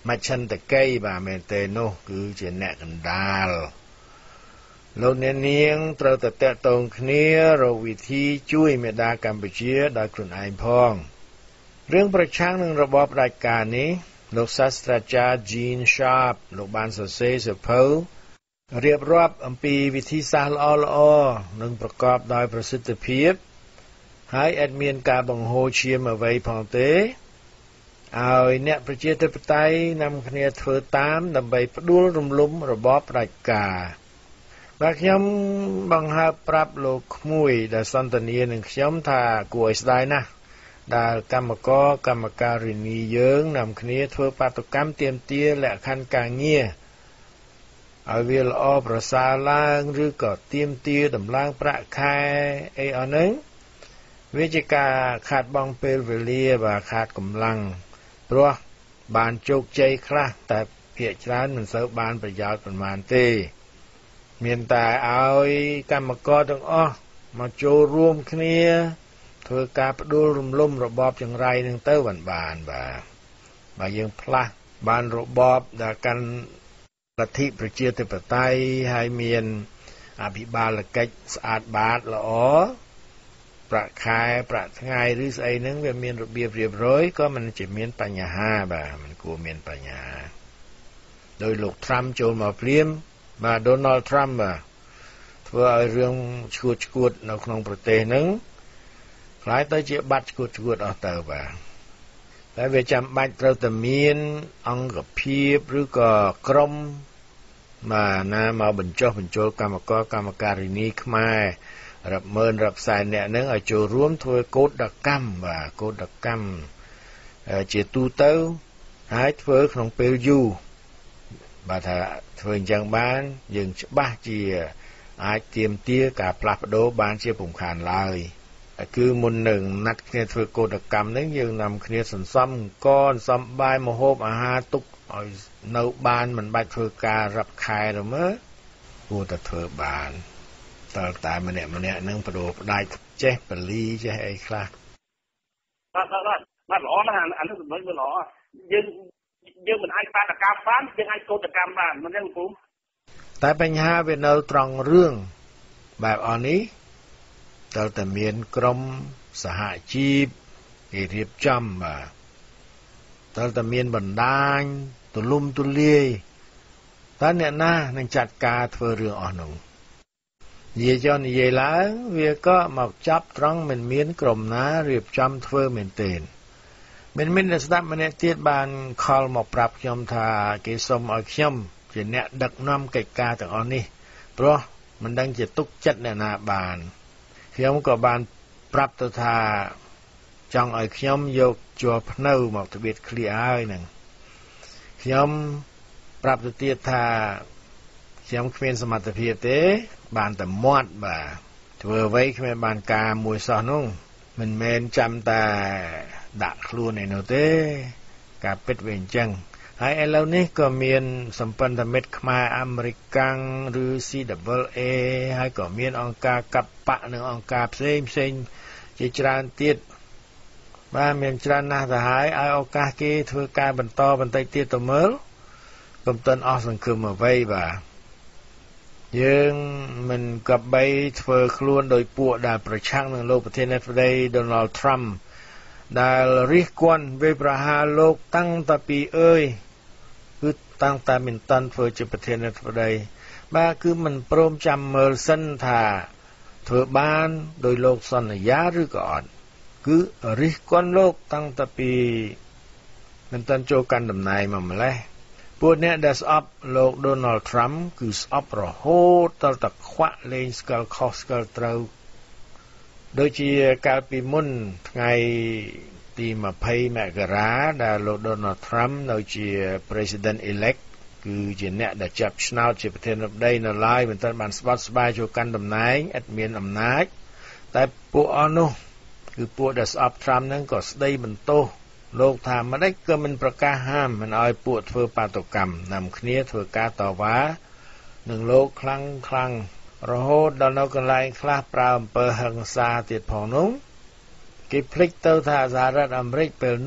มาชันตะไกบ่าแม่นเตโนคือជាអ្នកកណ្ដាលលោកអ្នកនាងត្រូវតែតាក់ទងគ្នារកវិធីជួយមេដាកម្ពុជាដោយខ្លួនឯងផងរឿងប្រឆាំងនឹងរបបផ្ដាច់ការនេះលោកសាស្ត្រាចារ្យ Gene Sharp លោកបានសរសេរសៀវភៅរៀបរាប់អំពីវិធីសាស្ត្រល្អៗនិងប្រកបដោយប្រសិទ្ធភាពហើយអត់មានការបង្ហូរឈាមអ្វីផងទេឲ្យអ្នកប្រជាធិបតេយ្យនាំគ្នាធ្វើតាមដើម្បីផ្ដួលរំលំរបបផ្ដាច់ការបាទខ្ញុំបង្ហើបប្រាប់លោកក្មួយដែលសន្ទនានឹងខ្ញុំថាគួរឲ្យស្ដាយណាស់ដែលកម្មករកម្មការិនីយើងនាំគ្នាធ្វើបាតុកម្មទាមទារលក្ខខណ្ឌការងារឲ្យវាល្អប្រសើរឡើងឬក៏ទាមទារដំឡើងប្រាក់ខែអីអស់ហ្នឹងវាជាការខាតបង់ពេលវេលាvàខាតកម្លាំងព្រោះបានជោគជ័យខ្លះតែភាគច្រើនមិនសូវបានប្រយោជន៍ប៉ុន្មានទេមានតែឲ្យកម្មករទាំងអស់មកចូលរួមគ្នាធ្វើការផ្ដួលរំលំរបបចង្រៃនឹងទៅបានបានបាទបើយើងផ្លាស់បានរបបដែលកាន់លទ្ធិប្រជាធិបតេយ្យហើយមានអភិបាលកិច្ចស្អាតបាតល្អប្រាក់ខែប្រាក់ថ្ងៃឬស្អីហ្នឹងវាមានរបៀបរៀបរយក៏មិនជាមានបញ្ហាបាទមិនគួរមានបញ្ហាដោយលោក Trump ចូលមកព្រាមបាទ Donald Trump បាទធ្វើឲ្យរឿងឈួតឈួតនៅក្នុងប្រទេសហ្នឹងខ្លាយទៅជាបាត់ឈួតឈួតអស់ទៅបាទតែវាចាំបាច់ត្រូវតែមានអង្គភាពឬក៏ក្រុមបាទណាមកបញ្ចុះបញ្ចូលកម្មករកម្មការិនីខ្មែររាប់ម៉ឺនរាប់សែនអ្នកហ្នឹងឲ្យចូលរួមធ្វើកោតកម្មបាទកោតកម្មជាទូទៅហើយធ្វើក្នុងពេលយូរបាទថាធ្វើអញ្ចឹងបានយើងច្បាស់ជាអាចទាមទារការផ្លាស់ប្ដូរបានជាពុំខានឡើយគឺមុននឹងណាត់គ្នាធ្វើកោតកម្មហ្នឹងយើងនាំគ្នាសន្សំកនសំបាយម្ហូបអាហារទុកឲ្យនៅបានមិនបាច់ធ្វើការរាប់ខែទៅមើលគួរតែធ្វើបានតើតែម្នាក់ម្នាក់នឹងបដូរផ្ដាច់ចេះបលីចេះអីខ្លះបាទបាទបាទល្អណាស់អានេះសម្បត្តិវាល្អយើងយើងមិនអាចបាតកម្មបានយើងអាចកោតកម្មបានមិនទេលោកគ្រូតែបញ្ហាវានៅត្រង់រឿងបែបអស់នេះត្រូវតែមានក្រុមសហជីពគេរៀបចំបាទត្រូវតែមានបណ្ដាញទូលំទូលាយតើអ្នកណានឹងចាត់ការធ្វើរឿងអស់នោះនិយាយចុះនិយាយឡើងវាក៏មកចាប់ត្រង់មិនមានក្រុមណារៀបចំធ្វើមែនទេមិនមានអ្នកស្ដាប់ម្នាក់ទៀតបានខលមកប្រាប់ខ្ញុំថាគេសុំឲ្យខ្ញុំជាអ្នកដឹកនាំកិច្ចការទាំងអស់នេះព្រោះមិនដឹងជាទុកចិត្តអ្នកណាបានខ្ញុំក៏បានប្រាប់ទៅថាចង់ឲ្យខ្ញុំយកជាប់ភ្នៅមកត្បៀតឃ្លៀហើយហ្នឹងខ្ញុំប្រាប់ទៅទៀតថាខ្ញុំគ្មានសមត្ថភាពទេបានតែមាត់បាទធ្វើអ្វីគ្មានបានការមួយសោះនោះមិនមែនចាំតែដាក់ខ្លួនឯនោះទេការពិតវាអញ្ចឹងហើយឥឡូវនេះក៏មានសម្ព័ន្ធមិត្តខ្មែរអាមេរិកកាំងឬ C W A ហើយក៏មានអង្គការកប្បៈនិងអង្គការផ្សេងផ្សេងជាច្រើនទៀតបាទមានច្រើនណាស់ទៅហើយឲ្យឱកាសគេធ្វើការបន្តបន្តិចទៀតទៅមើលកុំទាន់អស់សង្ឃឹមអ្វីបាទយើងមិនក៏បីធ្វើខ្លួនដោយពួកដែលប្រឆាំងនឹងលោកប្រធានាធិបតី Donald Trump ដែលរិះគន់វាប្រហារលោកតាំងតពីអើយគឺតាំងតែមិនតាន់ធ្វើជាប្រធានាធិបតីបាទគឺមិនព្រមចាំមើលសិនថាធ្វើបានដោយលោកសន្យាឬក៏អត់គឺរិះគន់លោកតាំងតពីមិនតាន់ចូលកាន់តំណែងមកម្លេះពួកអ្នកដែលស្អប់លោក Donald Trump គឺស្អប់រហូតដល់តែខ្វាក់លេងស្គាល់ខុសស្គាល់ត្រូវដូចជាកាលពីមុនថ្ងៃទីยี่สิบមករាដែលលោក Donald Trump នៅជា President elect គឺជាអ្នកដែលចាប់ឆ្នោតជាប្រធានាធិបតីនៅឡើយមិនទាន់បានស្បត់ស្បាយចូលកាន់តំណែងឥតមានអំណាចតែពួកអស់នោះគឺពួកដែលស្អប់ Trump ហ្នឹងក៏ស្ដីបន្ទោសលោកថាមិនដេចក៏មិនប្រកាសហាមមិនឲ្យពួកធ្វើបាតុកម្មនាំគ្នាធ្វើការតវ៉ានឹងលោកខ្លាំងខ្លាំងរហូតដល់នៅកន្លែងខ្លះប្រើអំពើហិង្សាទៀតផងនោះគេភ្លេចទៅថាសហរដ្ឋអាមេរិកពេលនោះ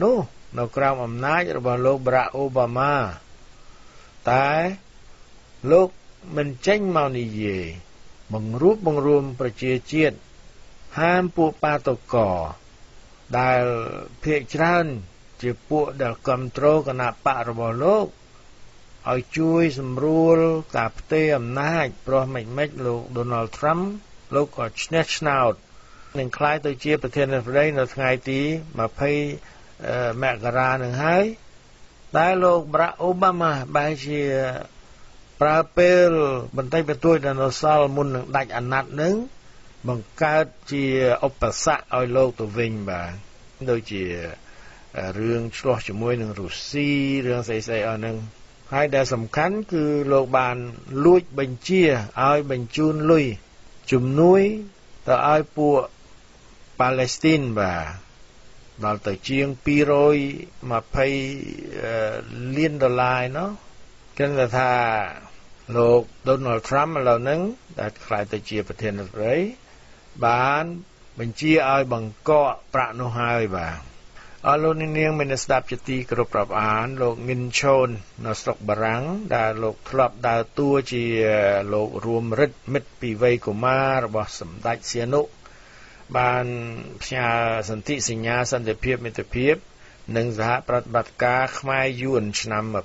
នៅក្រោមអំណាចរបស់លោកបារ៉ាក់អូបាម៉ាតែលោកមិនចេញមកនិយាយបង្រួបបង្រួមប្រជាជាតិហាមពួកបាតុករដែលភាគច្រើនជាពួកដែលគ្រប់គ្រងគណៈបករបស់លោកឲ្យជួយសម្រួលការផ្ទេរអំណាចព្រោះមិនមិនលោក Donald Trump លោកក៏ឈ្នះឆ្នោតនឹងក្លាយទៅជាប្រធានាធិបតីនៅថ្ងៃទីยี่สิบមករានឹងហើយតែលោក Barack Obama បែរជាប្រើពេលបន្តិចបន្តួចដល់នៅសល់មុននឹងដាច់អាណត្តិនឹងបង្កើតជាឧបសគ្គឲ្យលោកទៅវិញបាទដូចជារឿងឆ្លោះជាមួយនឹងរុស្ស៊ីរឿងស្អីស្អីអស់ហ្នឹងហើយដែលសំខាន់គឺលោកបានលួចបញ្ជាឲ្យបញ្ជូនលុយជំនួយទៅឲ្យពួកប៉ាឡេស្ទីនបាទដល់ទៅជាងពីរយยี่สิบលានដុល្លារណោះគេថាលោក Donald Trump ឥឡូវហ្នឹងដែលខ្លាយទៅជាប្រធានាធិបតីបានបញ្ជាឲ្យបង្កកប្រាក់នោះហើយបាទអរលោកនាងមានស្ដាប់ជាទីគោរពរាប់អានលោកងិនឈូននៅស្រុកបារាំងដែលលោកធ្លាប់ដើរតួជាលោករួមរិទ្ធមិត្តពីវ័យកុមាររបស់សម្ដេចសៀនុបានផ្ញើសន្ធិសញ្ញាសន្តិភាពមិត្តភាពនិងសហប្រតិបត្តិការខ្មែរយួនឆ្នាំnineteen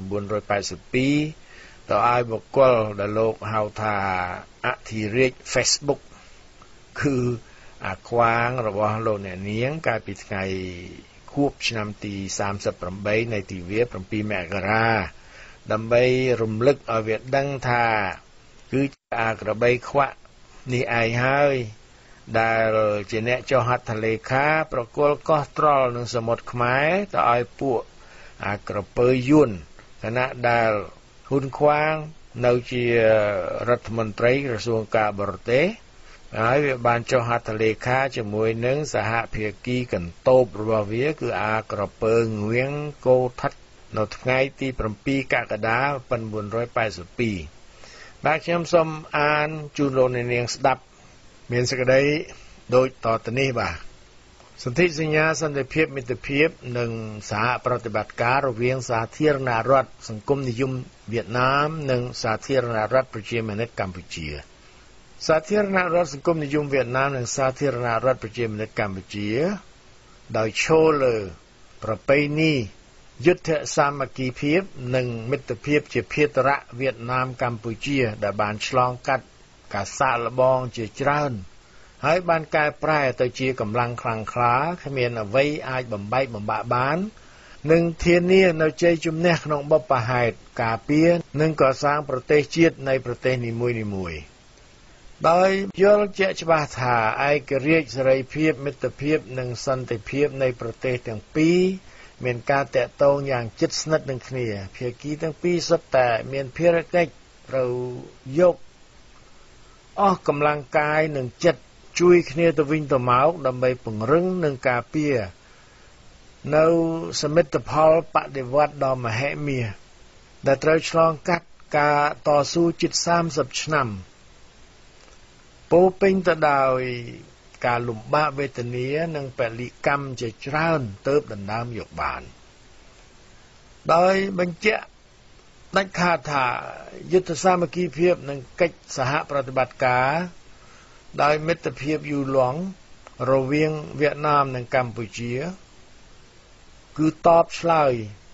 eighty-twoទៅឲ្យបុគ្គលដែលលោកហៅថាអធិរាជ Facebook គឺអាខ្វាងរបស់លោកអ្នកនាងកាលពីថ្ងៃខួបឆ្នាំទីthirty-eightនៃទិវាsevenមករាដើម្បីរំលឹកឲ្យវាដឹងថាគឺជាអាក្របីខ្វាក់នេះឯងហើយដែលជាអ្នកចុះហត្ថលេខាប្រគល់កោះត្រល់នឹងសមុទ្រខ្មែរទៅឲ្យពួកអាក្រពើយួនគណៈដែលហ៊ុនខ្វាងនៅជារដ្ឋមន្ត្រីក្រសួងការបរទេសហើយវាបានចុះហត្ថលេខាជាមួយនឹងសហភាគីកន្តោបរបស់វាគឺអាក្រពើងៀងកោថាត់នៅថ្ងៃទីsevenកក្កដាnineteen eighty-twoបាទខ្ញុំសូមអានជូនលោកអ្នកនាងស្ដាប់មានសេចក្តីដូចតទៅនេះបាទសន្ធិសញ្ញាសន្តិភាពមិត្តភាពនិងសហប្រតិបត្តិការរវាងសាធារណរដ្ឋសង្គមនិយមវៀតណាមនិងសាធារណរដ្ឋប្រជាមានិតកម្ពុជាសាធារណរដ្ឋសង្គមនិយមវៀតណាមនិងសាធារណរដ្ឋប្រជាមានិតកម្ពុជាដោយឈលលើប្រពៃណីយុទ្ធសាមគ្គីភាពនិងមិត្តភាពជាភាតរៈវៀតណាមកម្ពុជាដែលបានឆ្លងកាត់ការសាកល្បងជាច្រើនហើយបានកែប្រែទៅជាកម្លាំងខ្លាំងក្លាគ្មានអ្វីអាចបំបែកបំបាក់បាននិងធានានៅជ័យជំនះក្នុងបុព្វហេតុការពារនិងកសាងប្រទេសជាតិនៃប្រទេសនីមួយៗដោយយល់ជាក់ច្បាស់ថាឯករាជ្យសេរីភាពមិត្តភាពនិងសន្តិភាពនៃប្រទេសទាំងពីរមានការតាក់ទងយ៉ាងជិតស្និទ្ធនឹងគ្នាភាគីទាំងពីរសុទ្ធតែមានភារកិច្ចត្រូវយកអស់កម្លាំងកាយនិងចិត្តជួយគ្នាទៅវិញទៅមកដើម្បីពង្រឹងនិងការពារនៅសមិទ្ធផលបដិវត្តន៍ដ៏មហិមាដែលត្រូវឆ្លងកាត់ការតស៊ូជិតthirtyឆ្នាំពោពេញទៅដោយការលំបាកវេទនានិងពលិកម្មជាច្រើនទើបដណ្ដើមយកបានដោយបញ្ជាក់ដាច់ខាតថាយុទ្ធសាមគ្គីភាពនិងកិច្ចសហប្រតិបត្តិការដោយមិត្តភាពយូរលង់រវាងវៀតណាមនិងកម្ពុជាគឺតបឆ្លើយ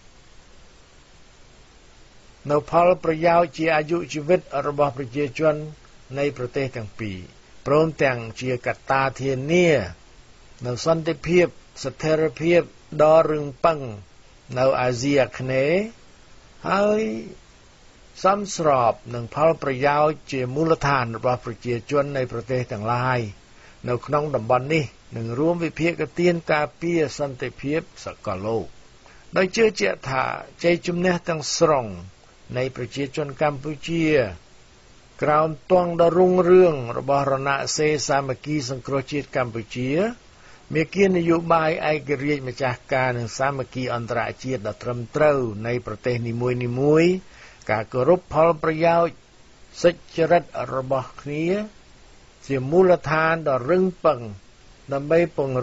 នៅផលប្រយោជន៍ជាអាយុជីវិតរបស់ប្រជាជននៃប្រទេសទាំងពីរព្រមទាំងជាកត្តាធានានៅសន្តិភាពស្ថិរភាពដ៏រឹងប៉ឹងនៅអាស៊ីអាគ្នេយ៍ហើយសមស្របនឹងផលប្រយោជន៍ជាមូលដ្ឋានរបស់ប្រជាជននៃប្រទេសទាំងឡាយនៅក្នុងតំបន់នេះនឹងរួមវិភាគទានការពារសន្តិភាពសកលលោកដោយជឿជាក់ថាជ័យជំនះទាំងស្រុងនៃប្រជាជនកម្ពុជាក្រោមទង់ដ៏រុងរឿងរបស់រណសិរ្សសាមគ្គីសង្គ្រោះជាតិកម្ពុជាមានគោលនយោបាយឯករាជ្យម្ចាស់ការនិងសាមគ្គីអន្តរជាតិដ៏ត្រឹមត្រូវនៃប្រទេសនីមួយៗការគោរពផលប្រយោជន៍សុចរិតរបស់គ្នាជាមូលដ្ឋានដ៏រឹងប៉ឹងដើម្បីពង្រីក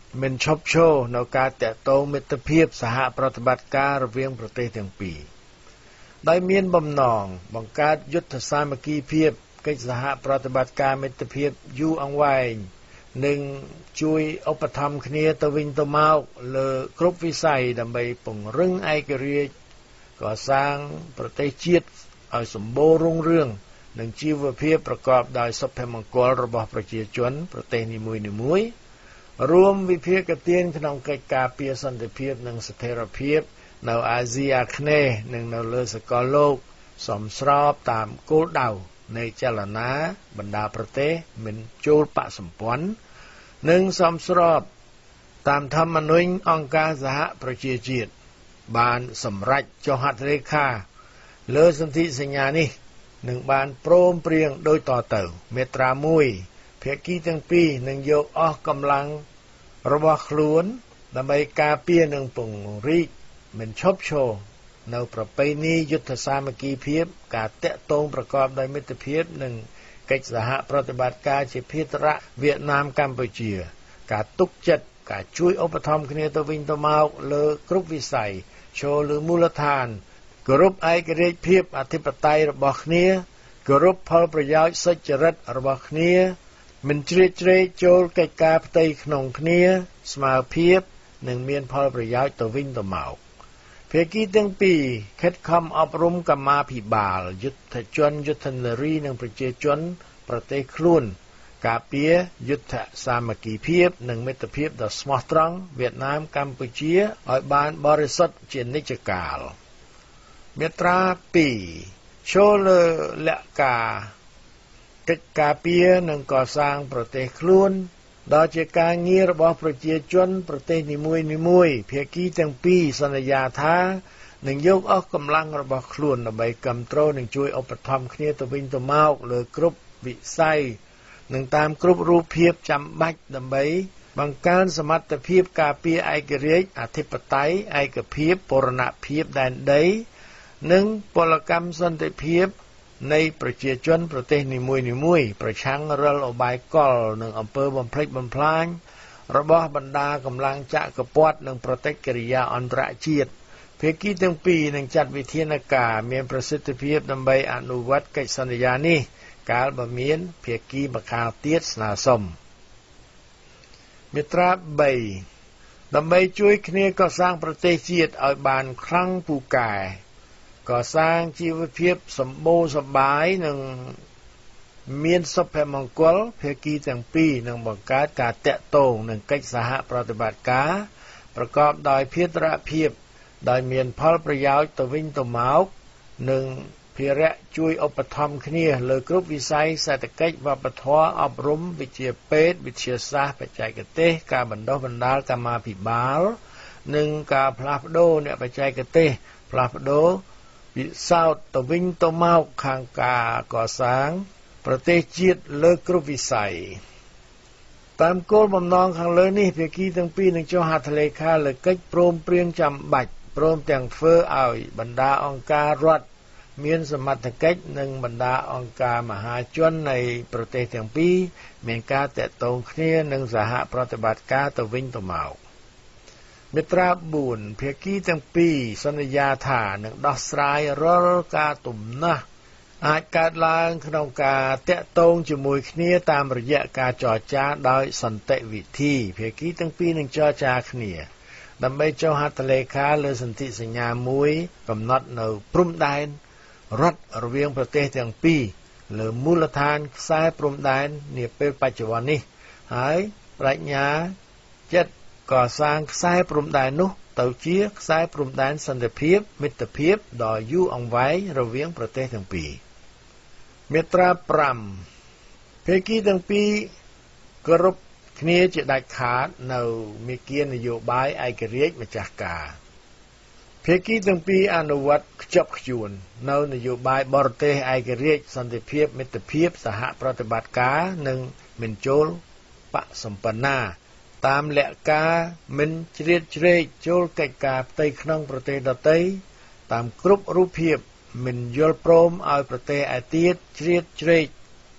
មិនឈប់ឈរនៅការតាក់ទងមិត្តភាពសហប្រតិបត្តិការរវាងប្រទេសទាំងពីរដោយមានបំណងបង្កើតយុទ្ធសាមគ្គីភាពកិច្ចសហប្រតិបត្តិការមិត្តភាពយូរអង្វែងនិងជួយឧបត្ថម្ភគ្នាទៅវិញទៅមកលើគ្រប់វិស័យដើម្បីពង្រឹងឯករាជ្យកសាងប្រទេសជាតិឲ្យសម្បូររុងរឿងនិងជីវភាពប្រកបដោយសុភមង្គលរបស់ប្រជាជនប្រទេសនីមួយៗរួមវិភាគទានក្នុងកិច្ចការពារសន្តិភាពនិងស្ថិរភាពនៅអាស៊ីអាគ្នេយ៍និងនៅលើសកលលោកសមស្របតាមគោលដៅនៃចលនាបណ្ដាប្រទេសមិនចូលបកសម្ព័ន្ធនិងសមស្របតាមធម្មនុញ្ញអង្គការសហប្រជាជាតិបានសម្រេចចុះហត្ថលេខាលើសន្ធិសញ្ញានេះនឹងបានព្រមព្រៀងដូចតទៅមាត្រាមួយភាគីទាំងពីរនឹងយកអស់កម្លាំងរបស់ខ្លួនដើម្បីការពារនិងពង្រីកមិនឈប់ឈរនៅប្រពៃណីយុទ្ធសាមគ្គីភាពការតាក់ទងប្រកបដោយមិត្តភាពនិងកិច្ចសហប្រតិបត្តិការជាភាគរៈវៀតណាមកម្ពុជាការទុកចិត្តការជួយឧបត្ថម្ភគ្នាទៅវិញទៅមកលើគ្រប់វិស័យចូលលើមូលដ្ឋានគោរពឯករាជ្យភាពអធិបតេយ្យរបស់គ្នាគោរពផលប្រយោជន៍សុចរិតរបស់គ្នាមិនជ្រៀតជ្រែកចូលកិច្ចការផ្ទៃក្នុងគ្នាស្មើភាពនិងមានផលប្រយោជន៍ទៅវិញទៅមកភាគីទាំងពីរខិតខំអប់រំកម្មាភិបាលយុទ្ធជនយុទ្ធនារីនិងប្រជាជនប្រទេសខ្លួនការពារយុទ្ធសាមគ្គីភាពនិងមិត្តភាពដ៏ស្មោះត្រង់វៀតណាមកម្ពុជាឲ្យបានបរិសុទ្ធជានិច្ចកាលមាត្រាពីរចូលលើលក្ខការកិច្ចការពារនិងកសាងប្រទេសខ្លួនដែលជាការងាររបស់ប្រជាជនប្រទេសនីមួយៗភាគីទាំងពីរសន្យាថានឹងយកអស់កម្លាំងរបស់ខ្លួនដើម្បីគាំទ្រនិងជួយឧបត្ថម្ភគ្នាទៅវិញទៅមកលើគ្រប់វិស័យនិងតាមគ្រប់រូបភាពចាំបាច់ដើម្បីបង្កើនសមត្ថភាពការពារឯករាជ្យអធិបតេយ្យឯកភាពបូរណភាពដែនដីនិងពលកម្មសន្តិភាពនៃប្រជាជនប្រទេសនីមួយៗប្រឆាំងរាល់ឧបាយកលនិងអំពើបំផ្លិចបំផ្លាញរបស់បណ្ដាកម្លាំងចក្រពត្តិនិងប្រតិកិរិយាអន្តរជាតិភាគីទាំងពីរនឹងចាត់វិធានការមានប្រសិទ្ធភាពដើម្បីអនុវត្តកិច្ចសន្យានេះកាលបើមានភាគីម្ខាងទៀតស្នើសុំមាត្រាបីដើម្បីជួយគ្នាកសាងប្រទេសជាតិឲ្យបានខ្លាំងពូកែកសាងជីវភាពសម្បូរសប្បាយនិងមានសុភមង្គលភាគីទាំងពីរនឹងបង្កើតការតាក់ទងនិងកិច្ចសហប្រតិបត្តិការប្រកបដោយភារៈភាពដោយមានផលប្រយោជន៍ទៅវិញទៅមកនិងភារៈជួយឧបត្ថម្ភគ្នាលើគ្រប់វិស័យសេដ្ឋកិច្ចវប្បធម៌អប់រំវិជ្ជាពេទ្យវិទ្យាសាស្ត្របច្ចេកទេសការបណ្ដុះបណ្ដាលកម្មាភិបាលនិងការផ្លាស់ប្ដូរអ្នកបច្ចេកទេសផ្លាស់ប្ដូរវិសោធន៍ទៅវិញទៅមកខាងការកសាងប្រទេសជាតិលើគ្រប់វិស័យតាមគោលបំណងខាងលើនេះភាគីទាំងពីរនឹងចុះហត្ថលេខាលើកិច្ចព្រមព្រៀងចាំបាច់ព្រមទាំងធ្វើឲ្យបណ្ដាអង្គការរដ្ឋមានសមត្ថកិច្ចនិងបណ្ដាអង្គការមហាជននៃប្រទេសទាំងពីរមានការតាក់ទងគ្នានិងសហប្រតិបត្តិការទៅវិញទៅមកមាត្រាបួនភាគីទាំងពីរសន្យាថានឹងដោះស្រាយរាល់ការទំនាស់អាចកើតឡើងក្នុងការតាក់ទងជាមួយគ្នាតាមរយៈការចរចាដោយសន្តិវិធីភាគីទាំងពីរនឹងចរចាគ្នាដើម្បីចុះហត្ថលេខាលើសន្ធិសញ្ញាមួយកំណត់នៅព្រំដែនរដ្ឋរវាងប្រទេសទាំងពីរលើមូលដ្ឋានខ្សែព្រំដែននាពេលបច្ចុប្បន្ននេះហើយប្រាជ្ញាចិត្តកសាងខ្សែព្រំដែននោះទៅជាខ្សែព្រំដែនសន្តិភាពមិត្តភាពដ៏យូរអង្វែងរវាងប្រទេសទាំងពីរមាត្រាប្រាំភាគីទាំងពីរគោរពគ្នាជាដាច់ខាតនៅមាគ៌ានយោបាយឯករាជ្យម្ចាស់ការភាគីទាំងពីរអនុវត្តខ្ជាប់ខ្ជួននៅនយោបាយបរទេសឯករាជ្យសន្តិភាពមិត្តភាពសហប្រតិបត្តិការនិងមិនចូលបកសម្បណ្ណាតាមលក្ខការមិនជ្រៀតជ្រែកចូលកិច្ចការផ្ទៃក្នុងប្រទេសដទៃតាមគ្រប់រូបភាពមិនយល់ព្រមឲ្យប្រទេសឯទៀតជ្រៀតជ្រែក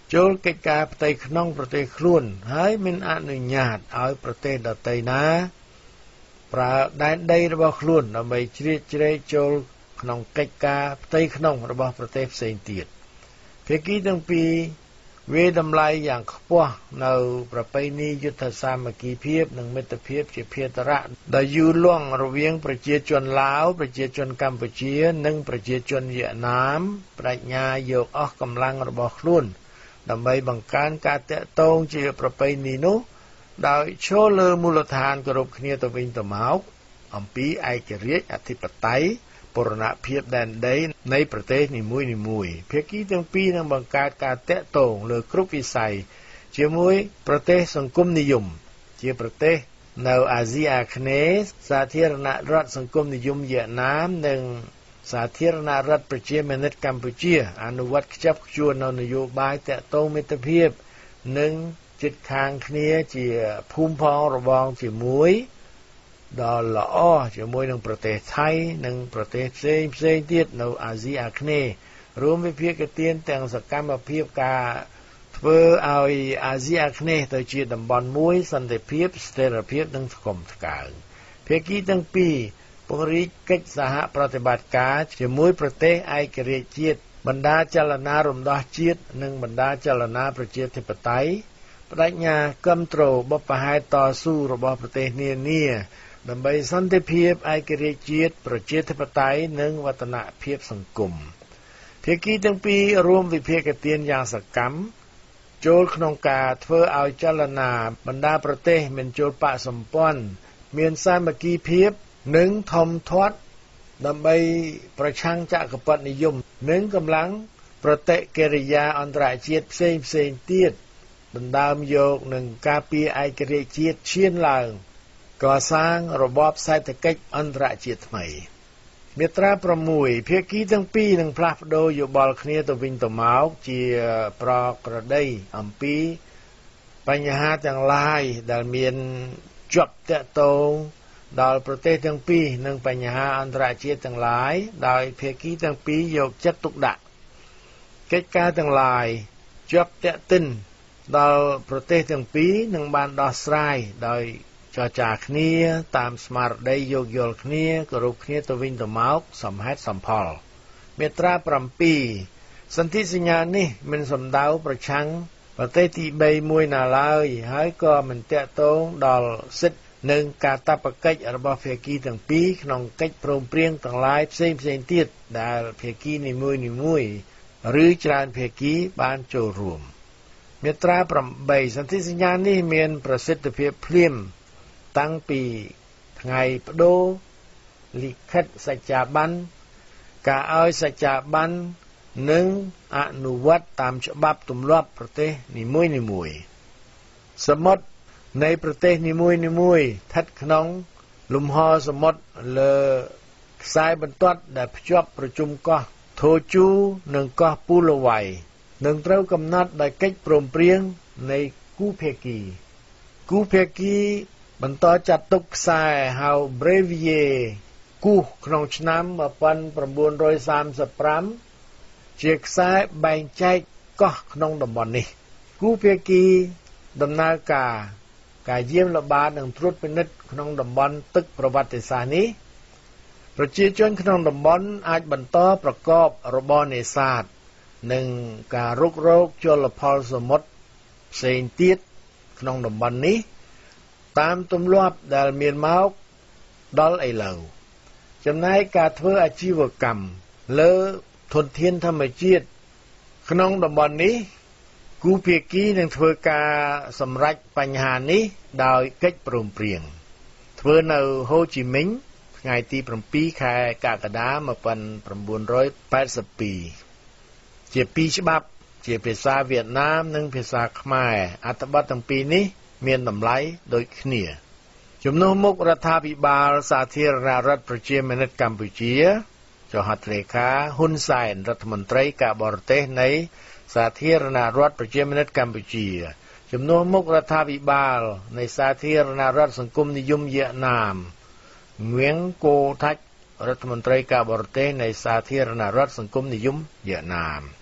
ចូលកិច្ចការផ្ទៃក្នុងប្រទេសខ្លួនហើយមិនអនុញ្ញាតឲ្យប្រទេសដទៃណាប្រើដែនដីរបស់ខ្លួនដើម្បីជ្រៀតជ្រែកចូលក្នុងកិច្ចការផ្ទៃក្នុងរបស់ប្រទេសផ្សេងទៀតភាគីទាំងពីរវាតម្លៃយ៉ាងខ្ពស់នៅប្រពៃណីយុទ្ធសាមគ្គីភាពនិងមិត្តភាពជាភាតរៈដែលយូរលង់រវាងប្រជាជនឡាវប្រជាជនកម្ពុជានិងប្រជាជនវៀតណាមបដិញ្ញាយកអស់កម្លាំងរបស់ខ្លួនដើម្បីបង្កើនការតាក់ទងជាប្រពៃណីនោះដោយឈលលើមូលដ្ឋានគោរពគ្នាទៅវិញទៅមកអំពីឯករាជ្យអធិបតេយ្យបូរណភាពដែនដីនៃប្រទេសនីមួយៗភាគីទាំងពីរនឹងបង្កើតការតាក់ទងលើគ្រប់វិស័យជាមួយប្រទេសសង្គមនិយមជាប្រទេសនៅអាស៊ីអាគ្នេយ៍សាធារណរដ្ឋសង្គមនិយមវៀតណាមនិងសាធារណរដ្ឋប្រជាមានិតកម្ពុជាអនុវត្តខ្ជាប់ខ្ជួននៅនយោបាយតាក់ទងមិត្តភាពនិងជិតខាងគ្នាជាភូមិផងរបងជាមួយដ៏ល្អជាមួយនឹងប្រទេសថៃនិងប្រទេសផ្សេងផ្សេងទៀតនៅអាស៊ីអាគ្នេយ៍រួមវិភាគទានទាំងសកម្មភាពការធ្វើឲ្យអាស៊ីអាគ្នេយ៍ទៅជាតំបន់មួយសន្តិភាពស្ថិរភាពនិងសង្គមស្កើងភាគីទាំងពីរពង្រីកកិច្ចសហប្រតិបត្តិការជាមួយប្រទេសឯករាជ្យជាតិបណ្ដាចលនារំដោះជាតិនិងបណ្ដាចលនាប្រជាធិបតេយ្យបដិញ្ញាគាំទ្របបហេតុតស៊ូរបស់ប្រទេសនានាដើម្បីសន្តិភាពឯករាជ្យជាតិប្រជាធិបតេយ្យនិងវឌ្ឍនភាពសង្គមភាគីទាំងពីររួមវិភាគទានយ៉ាងសកម្មចូលក្នុងការធ្វើឲ្យចលនាបណ្ដាប្រទេសមិនចូលបកសម្ព័ន្ធមានសាមគ្គីភាពនិងធំធាត់ដើម្បីប្រឆាំងចក្រពត្តិនិយមនិងកម្លាំងប្រតិកិរិយាអន្តរជាតិផ្សេងផ្សេងទៀតដណ្ដើមយកនឹងការពារឯករាជ្យជាតិឈានឡើងកសាងរបបសេដ្ឋកិច្ចអន្តរជាតិថ្មីមាត្រាប្រាំមួយភាគីទាំងពីរនឹងផ្លាស់ប្ដូរយោបល់គ្នាទៅវិញទៅមកជាប្រក្រតីអំពីបញ្ហាទាំងឡាយដែលមានជាប់តាក់ទងដល់ប្រទេសទាំងពីរនិងបញ្ហាអន្តរជាតិទាំងឡាយដោយភាគីទាំងពីរយកចិត្តទុកដាក់កិច្ចការទាំងឡាយជាប់តាក់ទិនដល់ប្រទេសទាំងពីរនឹងបានដោះស្រាយដោយចរចាគ្នាតាមស្មារតីយោគយល់គ្នាគោរពគ្នាទៅវិញទៅមកសមហេតុសមផលមាត្រាប្រាំពីរសន្ធិសញ្ញានេះមិនសំដៅប្រឆាំងប្រទេសទីបីមួយណាឡើយហើយក៏មិនតាក់ទងដល់សិទ្ធិនិងកាតព្វកិច្ចរបស់ភាគីទាំងពីរក្នុងកិច្ចព្រមព្រៀងទាំងឡាយផ្សេងផ្សេងទៀតដែលភាគីនីមួយនីមួយឬច្រើនភាគីបានចូលរួមមាត្រាប្រាំបីសន្ធិសញ្ញានេះមានប្រសិទ្ធភាពភ្លាមតាំងពីថ្ងៃបដូរលិខិតសច្ចាប័នការឲ្យសច្ចាប័ននិងអនុវត្តតាមច្បាប់ទម្លាប់ប្រទេសនីមួយនីមួយសមុទ្រនៃប្រទេសនីមួយនីមួយស្ថិតក្នុងលំហសមុទ្រលើខ្សែបន្ទាត់ដែលភ្ជាប់ប្រជុំកោះថូជូនិងកោះពូលវ៉ៃនឹងត្រូវកំណត់ដោយកិច្ចព្រមព្រៀងនៃគូភាគីគូភាគីបន្តចាត់ទុកខ្សែហៅ Brevier គូសក្នុងឆ្នាំmột nghìn chín trăm ba mươi lămជាខ្សែបែងចែកកោះក្នុងតំបន់នេះគូភាគីដំណើរការការយាមល្បាតនិងត្រួតពិនិត្យក្នុងតំបន់ទឹកប្រវត្តិសាស្ត្រនេះប្រជាជនក្នុងតំបន់អាចបន្តប្រកបរបរនេសាទនិងការរុករកជលផលសមុទ្រផ្សេងទៀតក្នុងតំបន់នេះតាមទម្លាប់ដែលមានមកដល់ឥឡូវចំណែកការធ្វើអាជីវកម្មលើធនធានធម្មជាតិក្នុងតំបន់នេះគូភាគីនឹងធ្វើការសម្រេចបញ្ហានេះដោយកិច្ចព្រមព្រៀងធ្វើនៅហូជីមិញថ្ងៃទីbảyខែកក្កដាmột nghìn chín trăm tám mươi haiជាពីរច្បាប់ជាភាសាវៀតណាមនិងភាសាខ្មែរអត្ថបទទាំងពីរនេះមានតម្លៃដូចគ្នាជំនួសមុខរដ្ឋាភិបាលសាធារណរដ្ឋប្រជាមានិតកម្ពុជាចុះហត្ថលេខាហ៊ុនសែនរដ្ឋមន្ត្រីការបរទេសនៃសាធារណរដ្ឋប្រជាមានិតកម្ពុជាជំនួសមុខរដ្ឋាភិបាលនៃសាធារណរដ្ឋសង្គមនិយមវៀតណាមងៀងកូថាច់រដ្ឋមន្ត្រីការបរទេសនៃសាធារណរដ្ឋសង្គមនិយមវៀតណាម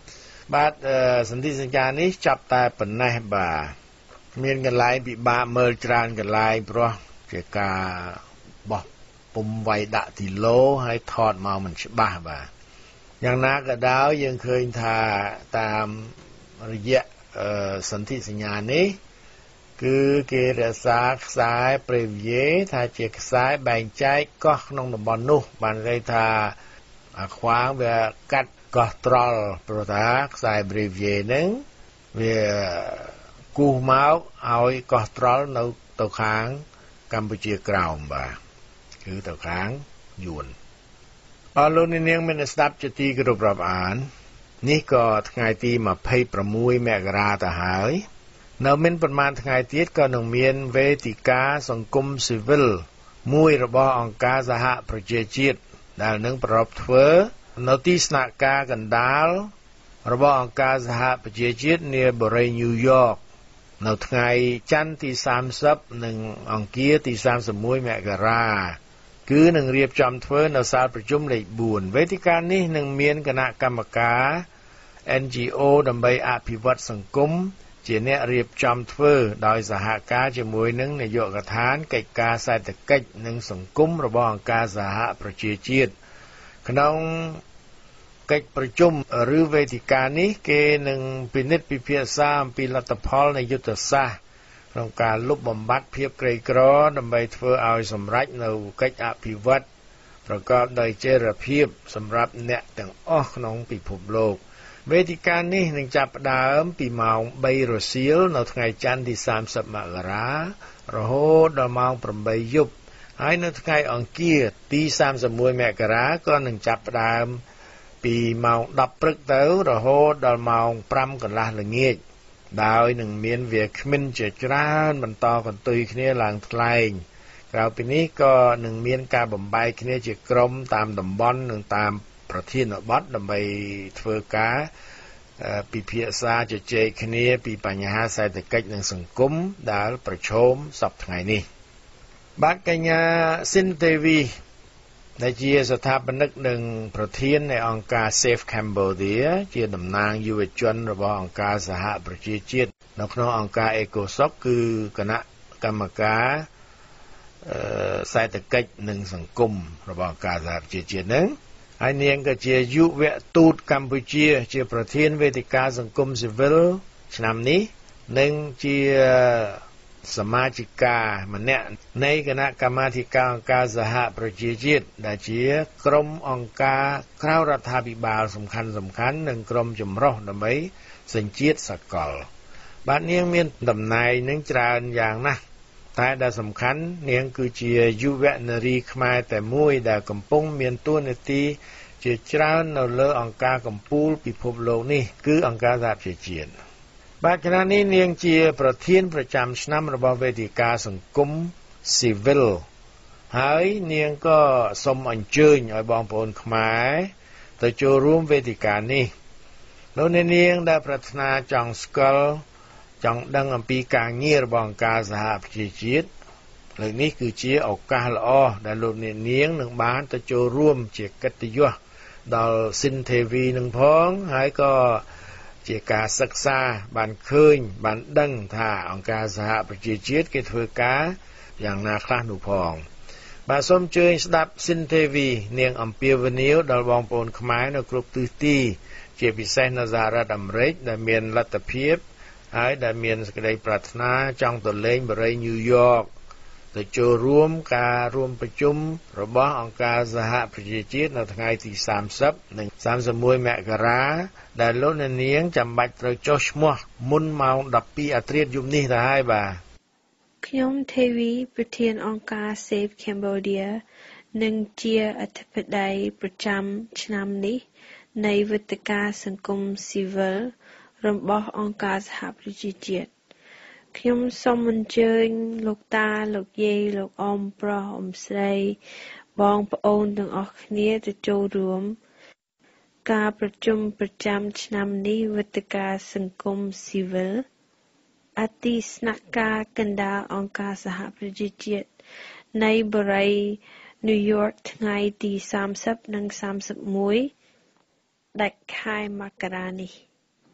បាទសន្ធិសញ្ញានេះចាប់តែប៉ុណ្ណេះបាទមានកន្លែងពិបាកមើលច្រើនកន្លែងព្រោះជាការបោះពុំវាយដាក់ទីឡូហើយថតមកមិនច្បាស់បាទយ៉ាងណាក៏ដោយយើងឃើញថាតាមរយៈសន្ធិសញ្ញានេះគឺគេរក្សាខ្សែព្រះវិយេថាជាខ្សែបែងចែកកោះក្នុងតំបន់នោះបានន័យថាអាខ្វាងវាកាត់កោះត្រល់ព្រោះថាខ្សែព្រះវិយេហ្នឹងវាគូសមកឲ្យកោះត្រល់នៅទៅខាងកម្ពុជាក្រោមបាទគឺទៅខាងយួនអរលោកនាងមានស្ដាប់ជាទីគោរពរាប់អាននេះក៏ថ្ងៃទីยี่สิบหกមករាទៅហើយនៅមានប្រមាណថ្ងៃទៀតក៏នឹងមានវេទិកាសង្គមស៊ីវិលមួយរបស់អង្គការសហប្រជាជាតិដែលនឹងប្រពធ្វើនៅទីស្នាក់ការកណ្ដាលរបស់អង្គការសហប្រជាជាតិនាបូរីញូវយ៉កនៅថ្ងៃច័ន្ទទីសាមសិបនិងអង្គារទីសាមសិបមួយមករាគឺនឹងរៀបចំធ្វើនៅសាលប្រជុំលេខបួនវេទិកានេះនឹងមានគណៈកម្មការ เอ็น จี โอ ដើម្បីអភិវឌ្ឍសង្គមជាអ្នករៀបចំធ្វើដោយសហការជាមួយនឹងនាយកដ្ឋានកិច្ចការសេដ្ឋកិច្ចនិងសង្គមរបស់អង្គការសហប្រជាជាតិក្នុងកិច្ចប្រជុំឬវេទិកានេះគេនឹងពិនិត្យពិភាក្សាអំពីលទ្ធផលនៃយុទ្ធសាស្ត្រក្នុងការលុបបំបាត់ភាពក្រីក្រដើម្បីធ្វើឲ្យសម្រេចនៅកិច្ចអភិវឌ្ឍប្រកបដោយចីរភាពសម្រាប់អ្នកទាំងអស់ក្នុងពិភពលោកវេទិកានេះនឹងចាប់ផ្ដើមពីម៉ោងបីរសៀលនៅថ្ងៃច័ន្ទទីសាមសិបមករារហូតដល់ម៉ោងប្រាំបីយប់ហើយនៅថ្ងៃអង្គារទីសាមសិបមួយមករាក៏នឹងចាប់ផ្ដើមពីម៉ោងដប់ព្រឹកទៅរហូតដល់ម៉ោងប្រាំកន្លះល្ងាចដោយនឹងមានវាគ្មិនជាច្រើនបន្តកន្ទុយគ្នាឡើងថ្លែងក្រៅពីនេះក៏នឹងមានការបំបែកគ្នាជាក្រុមតាមតំបន់និងតាមប្រធានបទដើម្បីធ្វើការពិភាក្សាជជែកគ្នាពីបញ្ហាសេដ្ឋកិច្ចនិងសង្គមដែលប្រឈមសប្តាហ៍ថ្ងៃនេះបាទកញ្ញាស៊ីនទេវីដែលជាស្ថាបនិកនិងប្រធាននៃអង្គការ Safe Cambodia ជាតំណាងយុវជនរបស់អង្គការសហប្រជាជាតិនៅក្នុងអង្គការ ECOSOC គឺគណៈកម្មការសេដ្ឋកិច្ចនិងសង្គមរបស់អង្គការសហប្រជាជាតិនឹងហើយនាងក៏ជាយុវទូតកម្ពុជាជាប្រធានវេទិកាសង្គមស៊ីវិលឆ្នាំនេះនិងជាសមាជិកាម្នាក់នៃគណៈកម្មាធិការអង្គការសហប្រជាជាតិដែលជាក្រុមអង្គការក្រៅរដ្ឋាភិបាលសំខាន់សំខាន់និងក្រុមចម្រុះដើម្បីសញ្ជាតិសកលបាទនាងមានតំណែងនឹងច្រើនយ៉ាងណាស់តែដែលសំខាន់នាងគឺជាយុវនារីខ្មែរតែមួយដែលកំពុងមានតួនាទីជាច្រើននៅលើអង្គការកម្ពុជាពិភពលោកនេះគឺអង្គការសហប្រជាជាតិបាទខណៈនេះនាងជាប្រធានប្រចាំឆ្នាំរបស់វេទិកាសង្គមស៊ីវិលហើយនាងក៏សូមអញ្ជើញឲ្យបងប្អូនខ្មែរទៅចូលរួមវេទិកានេះលោកអ្នកនាងដែលប្រាថ្នាចង់ស្គាល់ចង់ដឹងអំពីការងាររបស់អង្គការសហប្រជាជាតិលើកនេះគឺជាឱកាសល្អដែលលោកអ្នកនាងនឹងបានទៅចូលរួមជាកិត្តិយសដល់ស៊ីនទេវីនឹងផងហើយក៏ជាការសិក្សាបានឃើញបានដឹងថាអង្គការសហប្រជាជាតិគេធ្វើការយ៉ាងណាខ្លះនោះផងបាទសូមអញ្ជើញស្ដាប់ស៊ីនទេវីនាងអំពាវនាវដល់បងប្អូនខ្មែរនៅគ្រប់ទិសទីជាពិសេសនៅសហរដ្ឋអាមេរិកដែលមានលទ្ធភាពហើយដែលមានសេចក្តីប្រាថ្នាចង់ទៅលេងបូរីញូវយ៉កទៅចូលរួមការរួមប្រជុំរបស់អង្គការសហប្រជាជាតិនៅថ្ងៃទីសាមសិបនិងសាមសិបមួយមករាដែលលោកអ្នកនាងចាំបាច់ត្រូវចុះឈ្មោះមុនម៉ោងដប់ពីរអាធ្រាត្រយប់នេះទៅហើយបាទខ្ញុំទេវីប្រធានអង្គការ Safe Cambodia និងជាអធិបតីប្រចាំឆ្នាំនេះនៃវេទិកាសង្គមស៊ីវិលរបស់អង្គការសហប្រជាជាតិខ្ញុំសូមអញ្ជើញលោកតាលោកយាយលោកអ៊ំប្រុសអ៊ំស្រីបងប្អូនទាំងអស់គ្នាទៅចូលរួមការប្រជុំប្រចាំឆ្នាំនេះវេទិកាសង្គមស៊ីវិលអទីស្នាក់ការកណ្ដាលអង្គការសហប្រជាជាតិនៃបូរីញូវយ៉កថ្ងៃទីសាមសិបនិងសាមសិបមួយដាច់ខែមករានេះ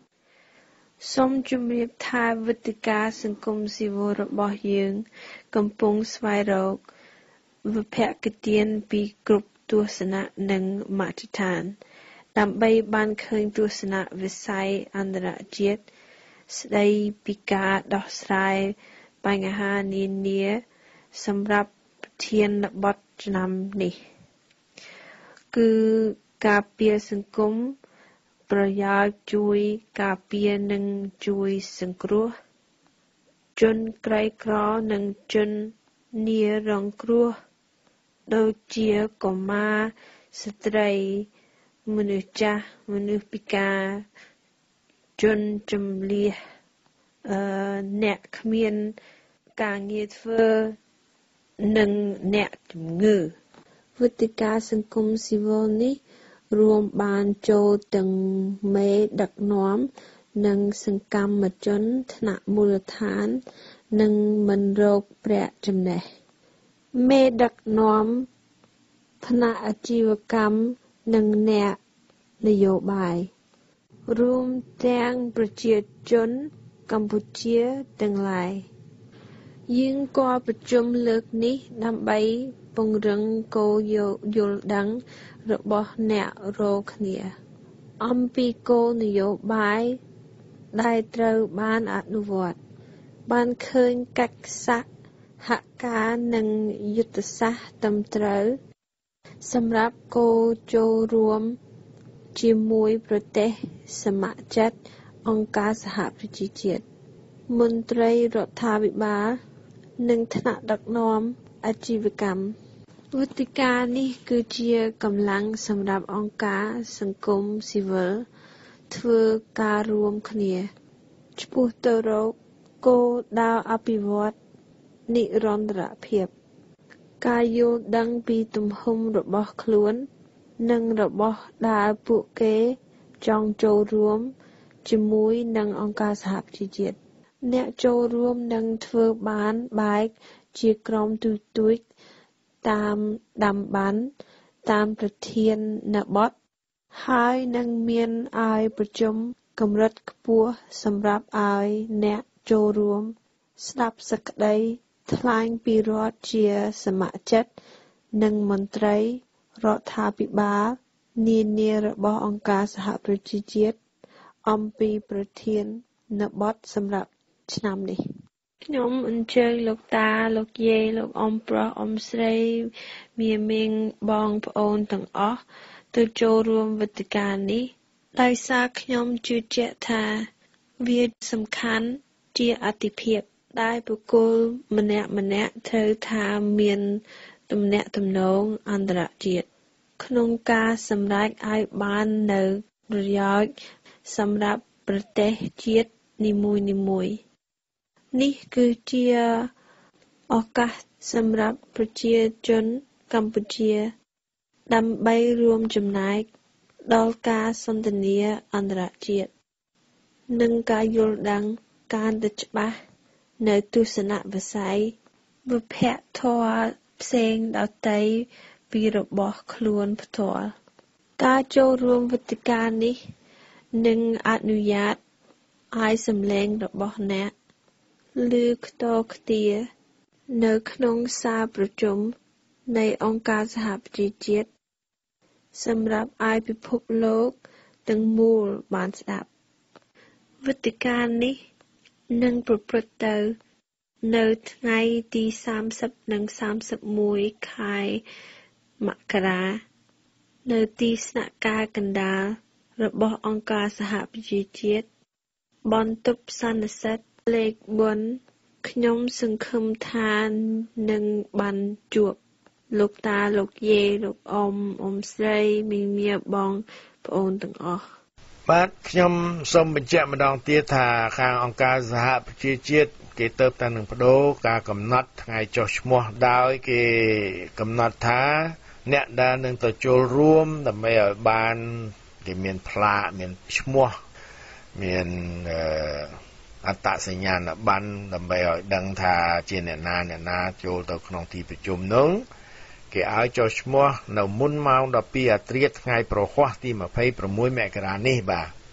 សូមជម្រាបថាវេទិកាសង្គមស៊ីវិលរបស់យើងកំពុងស្វែងរកវិភាគទានពីគ្រប់ទស្សនៈនិងមជ្ឈដ្ឋានដើម្បីបានឃើញទស្សនៈវិស័យអន្តរជាតិស្ដីពីការដោះស្រាយបញ្ហានានាសម្រាប់ប្រធានបទឆ្នាំនេះគឺការពារសង្គមប្រយោជន៍ជួយការពារនិងជួយសង្គ្រោះជនក្រីក្រនិងជនងាយរងគ្រោះដូចជាកុមារស្ត្រីមនុស្សចាស់មនុស្សពិការជនជំនះអឺអ្នកគ្មានការងារធ្វើនិងអ្នកជំងឺវេទិកាសង្គមស៊ីវិលនេះរួមបានចូលទាំងមេដឹកនាំនិងសកម្មជនថ្នាក់មូលដ្ឋាននិងមិនរកប្រាក់ចំណេះមេដឹកនាំផ្នែកអាជីវកម្មនិងអ្នកនយោបាយរួមទាំងប្រជាជនកម្ពុជាទាំងឡាយយើងក៏ប្រជុំលើកនេះដើម្បីពង្រឹងគោលយល់ដឹងរបស់អ្នករាល់គ្នាអំពីគោលនយោបាយដែលត្រូវបានអនុវត្តបានឃើញកិច្ចសហការនិងយុទ្ធសាស្ត្រត្រឹមត្រូវសម្រាប់គោលចូលរួមជាមួយប្រទេសសមាជិកអង្គការសហប្រជាជាតិមន្ត្រីរដ្ឋាភិបាលនិងថ្នាក់ដឹកនាំអាជីវកម្មវេទិកានេះគឺជាកម្លាំងសម្រាប់អង្គការសង្គមស៊ីវិលធ្វើការរួមគ្នាឆ្ពោះទៅរកគោលដៅអភិវឌ្ឍនិរន្តរភាពការយល់ដឹងពីទំហំរបស់ខ្លួននិងរបស់ដែលពួកគេចង់ចូលរួមជាមួយនឹងអង្គការសហប្រជាជាតិអ្នកចូលរួមនឹងធ្វើបានបែកជាក្រុមទូទួយតាមតំបន់តាមប្រធានបទហើយនឹងមានឲ្យប្រជុំកម្រិតខ្ពស់សម្រាប់ឲ្យអ្នកចូលរួមស្ដាប់សេចក្តីថ្លែងពីរដ្ឋជាសមាជិកនិងមន្ត្រីរដ្ឋាភិបាលនានារបស់អង្គការសហប្រជាជាតិអំពីប្រធានបទសម្រាប់ឆ្នាំនេះខ្ញុំអញ្ជើញលោកតាលោកយាយលោកអ៊ំប្រុសអ៊ំស្រីមាមីងបងប្អូនទាំងអស់ទៅចូលរួមវេទិកានេះដោយសារខ្ញុំជឿជាក់ថាវាសំខាន់ជាអាទិភាពដែលបុគ្គលម្នាក់ម្នាក់ត្រូវថាមានទំនាក់ទំនងអន្តរជាតិក្នុងការសម្រេចឲ្យបាននៅប្រយោជន៍សម្រាប់ប្រទេសជាតិនីមួយៗនេះគឺជាឱកាសសម្រាប់ប្រជាជនកម្ពុជាដើម្បីរួមចំណែកដល់ការសន្ទនាអន្តរជាតិនិងការយល់ដឹងកាន់តែច្បាស់នៅទស្សនវិស័យវិភាគធម៌ផ្សេងដទៃពីរបស់ខ្លួនផ្ទាល់ការចូលរួមវេទិកានេះនឹងអនុញ្ញាតឲ្យសំឡេងរបស់អ្នកឮខ្ទរខ្ទានៅក្នុងសាលប្រជុំនៃអង្គការសហប្រជាជាតិសម្រាប់ឲ្យពិភពលោកទាំងមូលបានស្ដាប់វេទិកានេះនឹងប្រព្រឹត្តទៅនៅថ្ងៃទីសាមសិបនិងសាមសិបមួយខែមករានៅទីស្នាក់ការកណ្ដាលរបស់អង្គការសហប្រជាជាតិបន្ទប់សន្និសីទលេខបនខ្ញុំសង្ឃឹមថានឹងបានជួបលោកតាលោកយាយលោកអ៊ំអ៊ំស្រីមីមីបងប្អូនទាំងអស់បាទខ្ញុំសូមបញ្ជាក់ម្ដងទៀតថាខាងអង្គការសហប្រជាជាតិគេទៅតែនឹងបដូរការកំណត់ថ្ងៃចុះឈ្មោះដោយគេកំណត់ថាអ្នកដែលនឹងទៅចូលរួមដើម្បីឲ្យបានគេមានផ្លាកមានឈ្មោះមានអត្តសញ្ញាណប័ណ្ណដើម្បីឲ្យដឹងថាជាអ្នកណាអ្នកណាចូលទៅក្នុងទីប្រជុំនោះគេឲ្យចុះឈ្មោះនៅមុនម៉ោងដប់ពីរអាធ្រាត្រថ្ងៃប្រហ័សទីម្ភៃប្រាំមួយមករានេះបាទ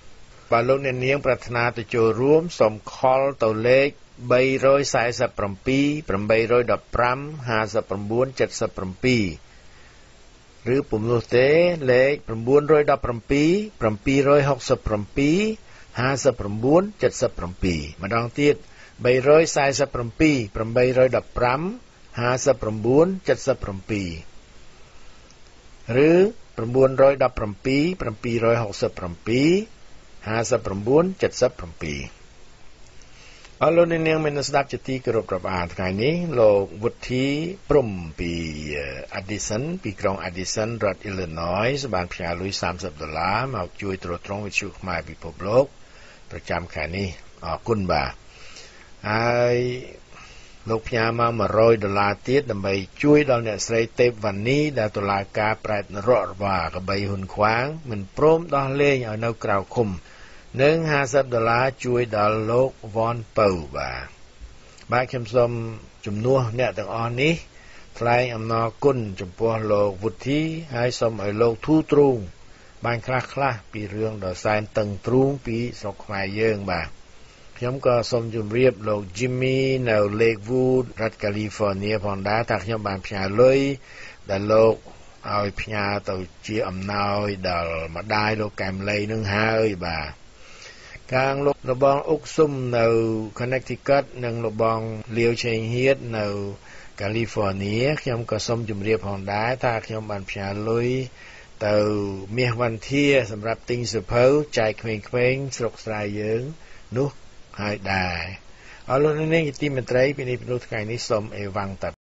បើលោកអ្នកនាងប្រាថ្នាទៅចូលរួមសូមខលទៅលេខ347 815 ឬពុំនោះទេលេខ917 767 59 77 ម្ដងទៀត347 815 59 77 ឬ917 767 59 77 អរលោកអ្នកនាងមានស្ដាប់ជាទីគោរពរាប់អានថ្ងៃនេះលោកវុធី ព្រំពី Addison ពីក្រុង Addison រដ្ឋ Illinois បានផ្ញើលុយ30ដុល្លារមកជួយទ្រទ្រង់វិទ្យុខ្មែរពិភពលោកប្រចាំខែនេះអរគុណបាទហើយលោកផ្ញើមក100ដុល្លារទៀតដើម្បីជួយដល់អ្នកស្រីទេពវណ្ណីដែលតុលាការប្រែតនរកវ៉ាកបីហ៊ុនខ្វាងមិនព្រមដោះលែងឲ្យនៅក្រៅឃុំនិង50ដុល្លារជួយដល់លោកវ៉ាន់ពៅបាទបាទខ្ញុំសូមជំនួសអ្នកទាំងអស់នេះថ្លែងអំណរគុណចំពោះលោកវុធីហើយសូមឲ្យលោកធូរទ្រូងបានខ្លះខ្លះពីរឿងដ៏សែនតឹងទ្រូងពីស្រុកខ្មែរយើងបាទខ្ញុំក៏សូមជម្រាបលោក Jimmy នៅ Lakewood រដ្ឋ California ផងដែរថាខ្ញុំបានផ្ញើលុយដែលលោកឲ្យផ្ញើទៅជាអំណោយដល់ម្ដាយលោកកែមលីនឹងហើយបាទខាងលោកលបងអុកស៊ុំនៅ Connecticut និងលបងលាវឆេងហៀតនៅ California ខ្ញុំក៏សូមជម្រាបផងដែរថាខ្ញុំបានផ្ញើលុយទៅមាសវន្ធាសម្រាប់ទិញសៀវភៅចែកក្មេងៗស្រុកស្រែយើងនោះហើយដែរអរលោកអ្នកនាងជាទីមេត្រីពីនេះពីនោះថ្ងៃនេះសូមអេវ៉ាំងតា